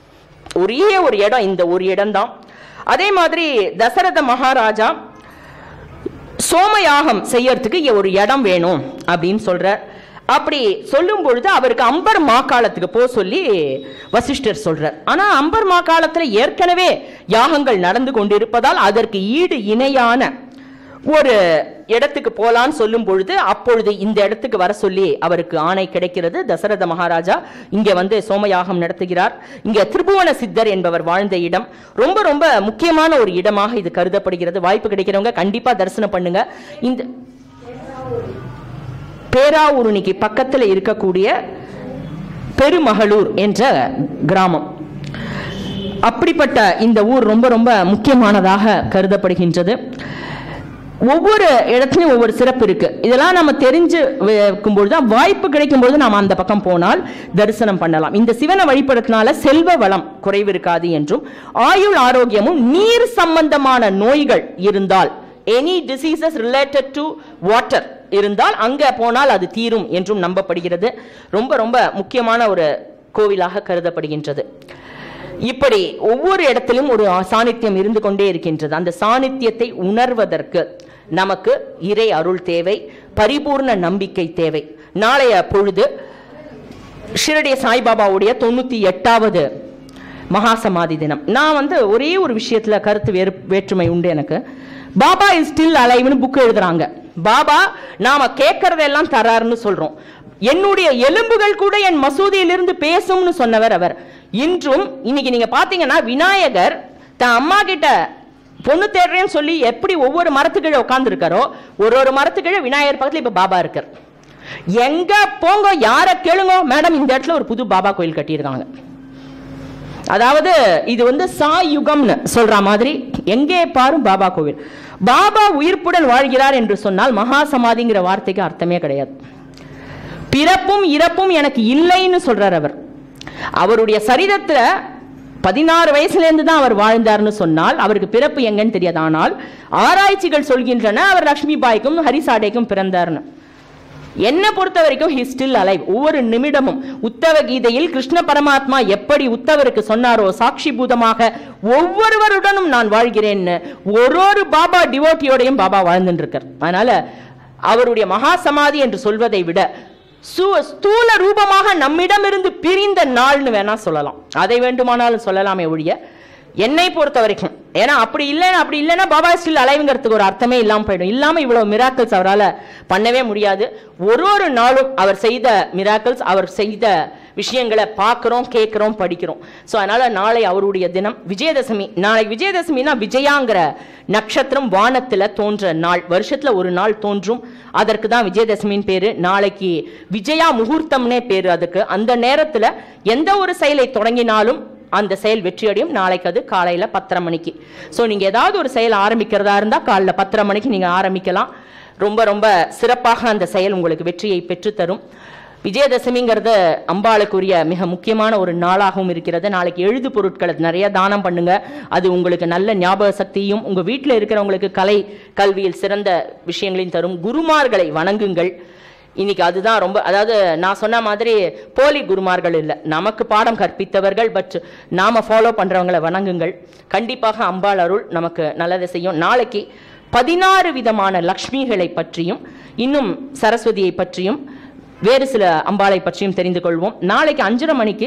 S1: ஒரே ஒரு இடம், இந்த ஒரு இடம் தான். அதே மாதிரி தசரத மகாராஜா சோமயாகம் செய்யறதுக்கு ஒரு இடம் வேணும் அப்படின்னு சொல்ற. அப்படி சொல்லும் பொழுது அவருக்கு அம்பர் மாக்காலத்துக்கு போ சொல்லி வசிஷ்டர் சொல்றார். ஆனா அம்பர் மாக்காலத்துல ஏற்கனவே யாகங்கள் நடந்து கொண்டிருப்பதால் அதற்கு ஈடு இணையான ஒரு இடத்துக்கு போலான்னு சொல்லும் பொழுது அப்பொழுது இந்த இடத்துக்கு வர சொல்லி அவருக்கு ஆணை கிடைக்கிறது. தசரத மகாராஜா இங்க வந்து சோமயாகம் நடத்துகிறார். இங்க திரிபுவன சித்தர் என்பவர் வாழ்ந்த இடம். ரொம்ப ரொம்ப முக்கியமான ஒரு இடமாக இது கருதப்படுகிறது. வாய்ப்பு கிடைக்கிறவங்க கண்டிப்பா தரிசனம் பண்ணுங்க. இந்த பேராவூரணிக்கு பக்கத்தில் இருக்கக்கூடிய பெருமகளூர் என்ற கிராமம். அப்படிப்பட்ட இந்த ஊர் ரொம்ப ரொம்ப முக்கியமானதாக கருதப்படுகின்றது. ஒவ்வொரு இடத்துலையும் ஒவ்வொரு சிறப்பு இருக்கு. இதெல்லாம் நம்ம தெரிஞ்சு வைக்கும்பொழுது தான் வாய்ப்பு கிடைக்கும் பொழுது நாம் அந்த பக்கம் போனால் தரிசனம் பண்ணலாம். இந்த சிவனை வழிபடுறதுனால செல்வ வளம் குறைவு இருக்காது என்றும், ஆயுள் ஆரோக்கியமும், நீர் சம்பந்தமான நோய்கள் இருந்தால், any diseases related to water இருந்தால் அங்க போனால் அது தீரும் என்றும் நம்பப்படுகிறது. ரொம்ப ரொம்ப முக்கியமான ஒரு கோவிலாக கருதப்படுகின்றது. இப்படி ஒவ்வொரு இடத்திலும் ஒரு சாநித்தியம் இருந்து கொண்டே இருக்கின்றது. அந்த சாநித்தியத்தை உணர்வதற்கு நமக்கு இறை அருள் தேவை, பரிபூர்ண நம்பிக்கை தேவை. நாளைய பொழுது ஷிரடி சாய்பாபாவுடைய தொண்ணூத்தி எட்டாவது மகா சமாதி தினம். நான் வந்து ஒரே ஒரு விஷயத்துல கருத்து வேறு வேற்றுமை உண்டு எனக்கு. பாபா இஸ் ஸ்டில் அலைவ்னு புக் எழுதுறாங்க. பாபா நாம கேட்கறதெல்லாம் தராருன்னு சொல்றோம். என்னுடைய எலும்புகள் கூட என் மசூதியிலிருந்து பேசும்னு சொன்னவர் அவர். இன்றும் இன்னைக்கு நீங்க பாத்தீங்கன்னா விநாயகர் தன் அம்மா கிட்ட பொண்ணு தேடுறேன்னு சொல்லி எப்படி ஒவ்வொரு மரத்துக்கிழ உட்கார்ந்து இருக்காரோ, ஒரு ஒரு மரத்துக்கிழ விநாயகர் பக்கத்துல இப்ப பாபா இருக்கார். எங்க போங்க, யார கேளுங்க, மேடம் இந்த இடத்துல ஒரு புது பாபா கோயில் கட்டியிருக்காங்க. அதாவது இது வந்து சாயுகம்னு சொல்ற மாதிரி எங்கே பாரும் பாபா கோவில். பாபா உயிர்ப்புடன் வாழ்கிறார் என்று சொன்னால் மகா சமாதிங்கிற வார்த்தைக்கு அர்த்தமே கிடையாது. பிறப்பும் இறப்பும் எனக்கு இல்லைன்னு சொல்றார் அவர். அவருடைய சரிதத்துல பதினாறு வயசுல இருந்து தான் அவர் வாழ்ந்தார்னு சொன்னால் அவருக்கு பிறப்பு எங்கன்னு தெரியாது. ஆனால் ஆராய்ச்சிகள் சொல்கின்றன அவர் லட்சுமி பாய்க்கும் ஹரிசாடைக்கும் பிறந்தார்னு. என்ன பொறுத்த வரைக்கும் he still alive. ஒவ்வொரு நிமிடமும் உத்தவ கீதையில் கிருஷ்ண பரமாத்மா எப்படி உத்தவருக்கு சொன்னாரோ, சாட்சி பூதமாக ஒவ்வொருவருடனும் நான் வாழ்கிறேன்னு ஒரு ஒரு பாபா டிவோட்டியோடையும் பாபா வாழ்ந்துட்டு இருக்கார். அதனால அவருடைய மகா சமாதி என்று சொல்வதை விட ஸ்தூல ரூபமாக நம்மிடமிருந்து பிரிந்த நாள்னு வேணா சொல்லலாம். அதை வேண்டுமானாலும் சொல்லலாமே ஒழிய என்னை பொறுத்த வரைக்கும், ஏன்னா அப்படி இல்லைன்னா அப்படி இல்லைன்னா பாபா ஸ்டில் அலைவுங்கிறதுக்கு ஒரு அர்த்தமே இல்லாமல் போயிடும். இல்லாம இவ்வளவு மிராக்கிள்ஸ் அவரால் பண்ணவே முடியாது. ஒரு ஒரு நாளும் அவர் செய்த மிராக்கிள்ஸ், அவர் செய்த விஷயங்களை பார்க்கிறோம், கேட்கிறோம், படிக்கிறோம். ஸோ அதனால நாளை அவருடைய தினம் விஜயதசமி. நாளை விஜயதசமினா விஜயாங்கிற நட்சத்திரம் வானத்துல தோன்ற நாள். வருஷத்துல ஒரு நாள் தோன்றும், அதற்கு தான் விஜயதசமின்னு பேரு. நாளைக்கு விஜயா முகூர்த்தம்னே பேரு அதுக்கு. அந்த நேரத்துல எந்த ஒரு செயலை தொடங்கினாலும் அந்த செயல் வெற்றியடையும். நாளைக்கு அது காலையில பத்தரை மணிக்கு. ஸோ நீங்க ஏதாவது ஒரு செயல் ஆரம்பிக்கிறதா இருந்தா காலைல பத்தரை மணிக்கு நீங்க ஆரம்பிக்கலாம். ரொம்ப ரொம்ப சிறப்பாக அந்த செயல் உங்களுக்கு வெற்றியை பெற்றுத்தரும். விஜயதசமிங்கிறது அம்பாளுக்குரிய மிக முக்கியமான ஒரு நாளாகவும் இருக்கிறது. நாளைக்கு எழுது பொருட்களை நிறைய தானம் பண்ணுங்க. அது உங்களுக்கு நல்ல ஞாபக சக்தியும் உங்க வீட்டில் இருக்கிறவங்களுக்கு கலை கல்வியில் சிறந்த விஷயங்களையும் தரும். குருமார்களை வணங்குங்கள். இன்னைக்கு அதுதான் ரொம்ப, அதாவது நான் சொன்ன மாதிரி போலி குருமார்கள் இல்லை, நமக்கு பாடம் கற்பித்தவர்கள். பட் நாம ஃபாலோ பண்றவங்களை வணங்குங்கள். கண்டிப்பாக அம்பாள் அருள் நமக்கு நல்லதை செய்யும். நாளைக்கு பதினாறு விதமான லக்ஷ்மிகளை பற்றியும் இன்னும் சரஸ்வதியை பற்றியும் வேறு சில அம்பாளை பற்றியும் தெரிந்து கொள்வோம். நாளைக்கு அஞ்சரை மணிக்கு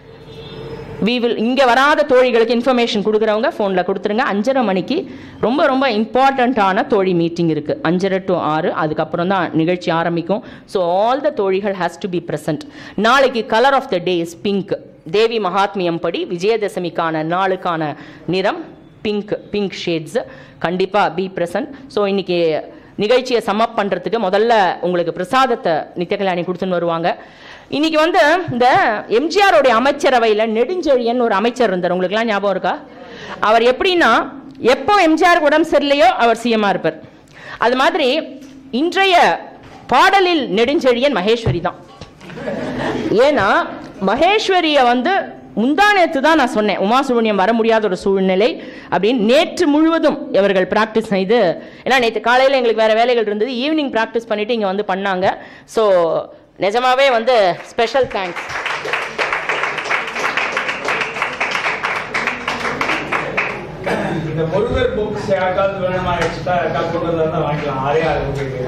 S1: we will இங்கே வராத தோழிகளுக்கு இன்ஃபர்மேஷன் கொடுக்குறவங்க ஃபோனில் கொடுத்துருங்க. அஞ்சரை மணிக்கு ரொம்ப ரொம்ப இம்பார்ட்டண்ட்டான தோழி மீட்டிங் இருக்குது. அஞ்சரை டு ஆறு அதுக்கப்புறம் தான் நிகழ்ச்சி ஆரம்பிக்கும். ஸோ ஆல் த தோழிகள் ஹேஸ் டு பி ப்ரெசன்ட். நாளைக்கு colour of the day is pink. Devi Mahatmyam படி விஜயதசமிக்கான நாளுக்கான நிறம் பிங்க், பிங்க் ஷேட்ஸ். கண்டிப்பாக பி ப்ரெசன்ட். ஸோ இன்னைக்கு நிகழ்ச்சியை சமப் பண்ணுறதுக்கு முதல்ல உங்களுக்கு பிரசாதத்தை நித்யகல்யாணி கொடுத்துன்னு வருவாங்க. இன்னைக்கு வந்து இந்த எம்ஜிஆருடைய அமைச்சரவையில் நெடுஞ்செழியன் ஒரு அமைச்சர் இருந்தார். உங்களுக்குலாம் ஞாபகம் இருக்கா? அவர் எப்படின்னா, எப்போ எம்ஜிஆர் உடம்பு சரியில்லையோ அவர் சிஎம்மா இருப்பார். அது மாதிரி இன்றைய பாடலில் நெடுஞ்செழியன் மகேஸ்வரி தான். ஏன்னா மகேஸ்வரியை வந்து முந்தா நேற்று தான் நான் சொன்னேன், உமா சுப்ரமணியம் வர முடியாத ஒரு சூழ்நிலை அப்படின்னு. நேற்று முழுவதும் இவர்கள் ப்ராக்டிஸ் செய்து, ஏன்னா நேற்று காலையில் எங்களுக்கு வேறு வேலைகள் இருந்தது, ஈவினிங் ப்ராக்டிஸ் பண்ணிவிட்டு இங்கே வந்து பண்ணாங்க. ஸோ நிஜமாவே வந்து ஸ்பெஷல் தேங்க்ஸ்.
S2: இந்த முருகர் புக்ஸ் யாருக்காவது வேணுமா, எக்ஸ்ட்ரா யாருக்காவது கொண்டு வந்தால் வாங்கிக்கலாம். ஆறே ஆறு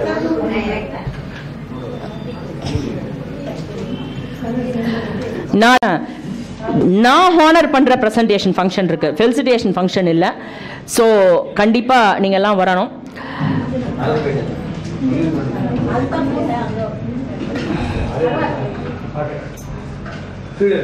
S1: நான் நான் ஹானர் பண்ணுற ப்ரெசன்டேஷன் ஃபங்க்ஷன் இருக்குது, ஃபெலிசிட்டேஷன் ஃபங்க்ஷன் இல்லை. ஸோ கண்டிப்பாக நீங்கள் எல்லாம் வரணும்.
S2: கீழே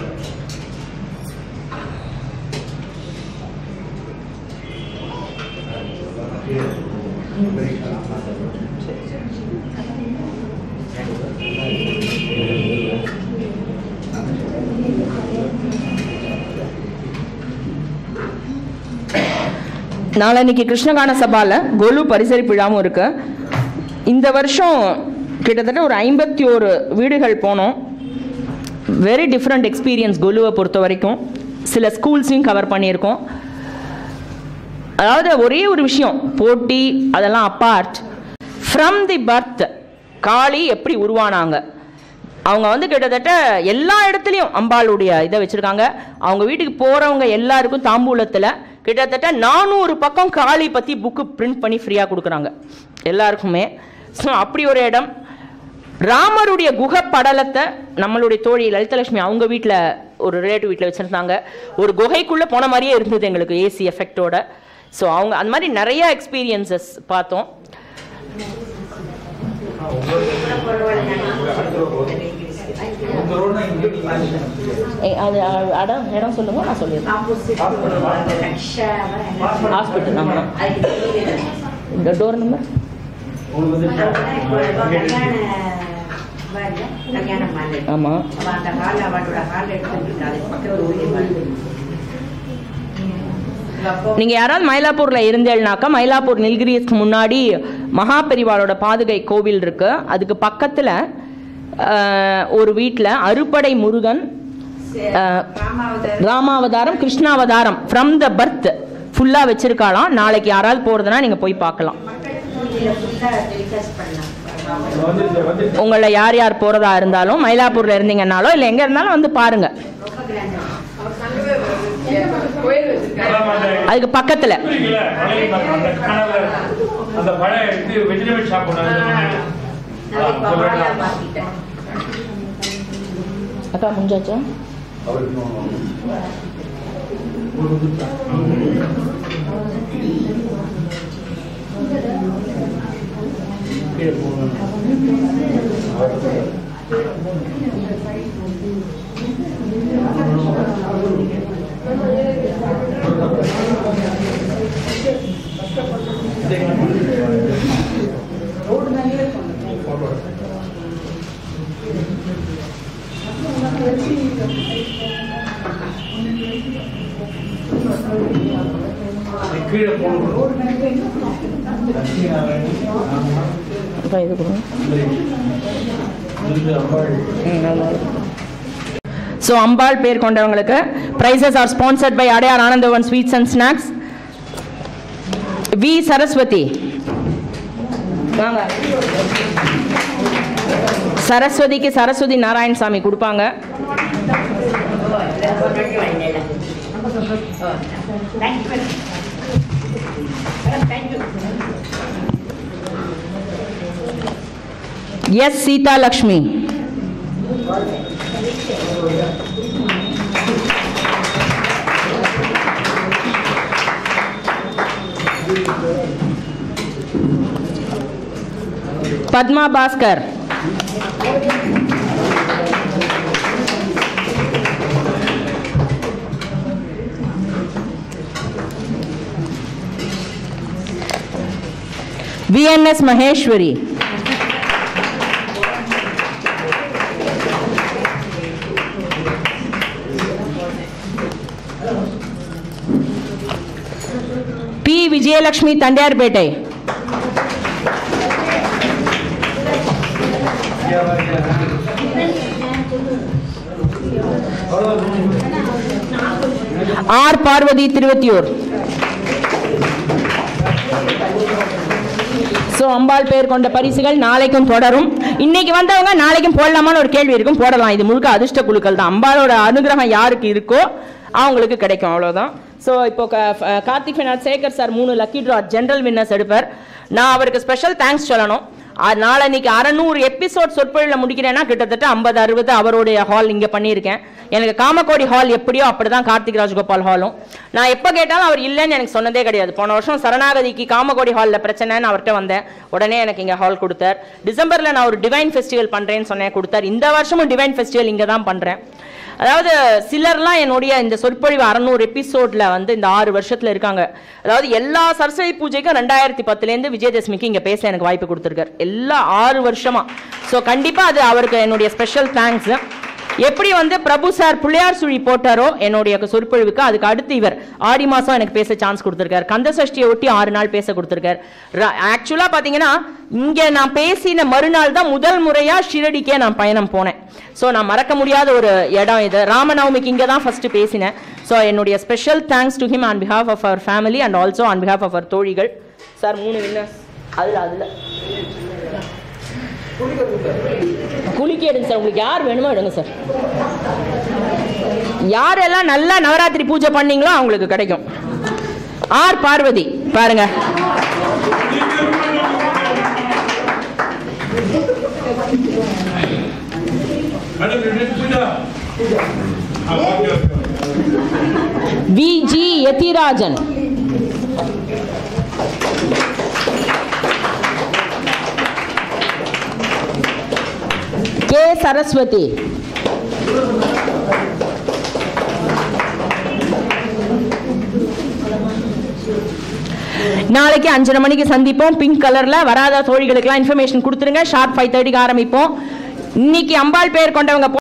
S1: நாளன்னைக்கு கிருஷ்ணகான சபால கொலு பரிசளிப்பு விழாவும் இருக்கு. இந்த வருஷம் கிட்டத்தட்ட ஒரு ஐம்பத்தி ஒரு வீடுகள் போனோம். வெரி டிஃப்ரெண்ட் எக்ஸ்பீரியன்ஸ் கொலுவை பொறுத்த வரைக்கும். சில ஸ்கூல்ஸையும் கவர் பண்ணியிருக்கோம். அதாவது ஒரே ஒரு விஷயம், போட்டி அதெல்லாம் apart, from the birth Kali எப்படி உருவானாங்க. அவங்க வந்து கிட்டத்தட்ட எல்லா இடத்துலையும் அம்பாளுடைய இதை வச்சுருக்காங்க. அவங்க வீட்டுக்கு போகிறவங்க எல்லாருக்கும் தாம்பூலத்தில் கிட்டத்தட்ட நானூறு பக்கம் காளி பற்றி புக்கு பிரிண்ட் பண்ணி ஃப்ரீயாக கொடுக்குறாங்க எல்லாருக்குமே. ஸோ அப்படி ஒரு இடம். ராமருடைய குகை படலத்தை நம்மளுடைய தோழி லலிதலட்சுமி அவங்க வீட்டில் ஒரு ரிலேட்டிவ் வீட்டில் வச்சுருந்தாங்க. ஒரு குகைக்குள்ளே போன மாதிரியே இருந்தது எங்களுக்கு ஏசி எஃபெக்டோட. ஸோ அவங்க அந்த மாதிரி நிறைய எக்ஸ்பீரியன்சஸ் பார்த்தோம். அது இடம் இடம் சொல்லுங்க, நான் சொல்லிடுறேன். ஹாஸ்பிட்டல் ஆமாம். இந்த டோர் நம்பர் ஆமாம். நீங்க யாராவது மயிலாப்பூர்ல இருந்தேன்னாக்கா, மயிலாப்பூர் நீல்கிரிஸ்க்கு முன்னாடி மகாபெரிவாளோட பாதுகை கோவில் இருக்கு. அதுக்கு பக்கத்துல ஒரு வீட்டில் அறுபடை முருகன், ராமாவதாரம், கிருஷ்ணாவதாரம் ஃப்ரம் த பர்த் ஃபுல்லா வச்சிருக்காளாம். நாளைக்கு யாராவது போறதுன்னா நீங்க போய் பார்க்கலாம். உங்களை யார் யார் போறதா இருந்தாலும், மயிலாப்பூர்ல இருந்தீங்கன்னாலோ இல்லை எங்க இருந்தாலும் வந்து பாருங்க. அதுக்கு பக்கத்துல அக்கா முடிஞ்சாச்சா? So அம்பாள் பேர் கொண்டவங்களுக்கு prizes are sponsored by Adayar Anandavan Sweets and Snacks. V Saraswati வாங்க. சரஸ்வதிக்கு சரஸ்வதி நாராயணசாமி கொடுப்பாங்க. S Seetha Lakshmi. Padma Bhaskar. V N S Maheswari. P Vijayalakshmi Tondiarpet. R Parvathi Thiruvathiyur. So Ambal பெயர் கொண்ட பரிசுகள் நாளைக்கும் தொடரும். இன்னைக்கு வந்தவங்க நாளைக்கும் போடலாமான்னு ஒரு கேள்வி இருக்கும், போடலாம். இது முழுக்க அதிர்ஷ்ட குழுக்கள் தான். அம்பாளோட அனுகிரகம் யாருக்கு இருக்கோ அவங்களுக்கு கிடைக்கும், அவ்வளவுதான். ஸோ இப்போ கார்த்திக் ஃபைனான்ஸ் சேகர் சார் மூணு லக்கி ட்ரா ஜென்ரல் வின்னர்ஸ் எடுப்பார். நான் அவருக்கு ஸ்பெஷல் தேங்க்ஸ் சொல்லணும். நாளைக்கு அறுநூறு எபிசோட் சொற்பொழில முடிக்கிறேன்னா கிட்டத்தட்ட ஐம்பது அறுபது அவருடைய ஹால் இங்க பண்ணியிருக்கேன். எனக்கு காமகோடி ஹால் எப்படியோ அப்படிதான் கார்த்திக் ராஜகோபால் ஹாலும். நான் எப்ப கேட்டாலும் அவர் இல்லைன்னு எனக்கு சொன்னதே கிடையாது. போன வருஷம் சரணாகதிக்கு காமகோடி ஹாலில் பிரச்சனைன்னு அவர்கிட்ட வந்தேன். உடனே எனக்கு இங்க ஹால் கொடுத்தார். டிசம்பர்ல நான் ஒரு டிவைன் ஃபெஸ்டிவல் பண்றேன்னு சொன்னேன், கொடுத்தார். இந்த வருஷமும் டிவைன் ஃபெஸ்டிவல் இங்க தான் பண்றேன். அதாவது சிலர்லாம் என்னுடைய இந்த சொற்பொழிவு அறுநூறு எபிசோட்ல வந்து இந்த ஆறு வருஷத்துல இருக்காங்க. அதாவது எல்லா சரஸ்வதி பூஜைக்கும் ரெண்டாயிரத்தி பத்துல இருந்து விஜயதசமிக்கு இங்க பேச எனக்கு வாய்ப்பு கொடுத்திருக்காரு, எல்லா ஆறு வருஷமா. ஸோ கண்டிப்பா அது அவருக்கு என்னுடைய ஸ்பெஷல் தேங்க்ஸ். எப்படி வந்து பிரபு சார் பிள்ளையார் சுழி போட்டாரோ என்னுடைய சொற்பொழிவுக்கு, அதுக்கு அடுத்து இவர் ஆடி மாசம் எனக்கு பேச சான்ஸ் கொடுத்திருக்காரு. கந்த சஷ்டியை ஒட்டி ஆறு நாள் பேச கொடுத்திருக்காரு. ஆக்சுவலா பாத்தீங்கன்னா இங்க நான் பேசின மறுநாள் தான் முதல் முறையா ஷிரடிக்கே நான் பயணம் போனேன். ஸோ நான் மறக்க முடியாத ஒரு இடம் இது. ராமநவமிக்கு இங்கே தான் ஃபர்ஸ்ட் பேசினேன். ஸோ என்னுடைய special thanks to him on behalf of our family and also on behalf of our தோழிகள். சார் மூணு வின்னர்ஸ் அதில் அதில் குளிக்க எடுங்க சார். உங்களுக்கு யார் வேணுமோ எடுங்க சார். யாரெல்லாம் நல்லா நவராத்திரி பூஜை பண்ணீங்களோ அவங்களுக்கு கிடைக்கும். ஆர் பார்வதி பாருங்க. V G Yathirajan, K Saraswathi, நாளைக்கு அஞ்சரை மணிக்கு சந்திப்போம் பிங்க் கலர்ல. வராத தோழிகளுக்கெல்லாம் இன்ஃபர்மேஷன் கொடுத்துருங்க. ஷார்ப் ஃபைவ் தேர்ட்டிக்கு ஆரம்பிப்போம். இன்னைக்கு அம்பாள் பெயர் கொண்டவங்க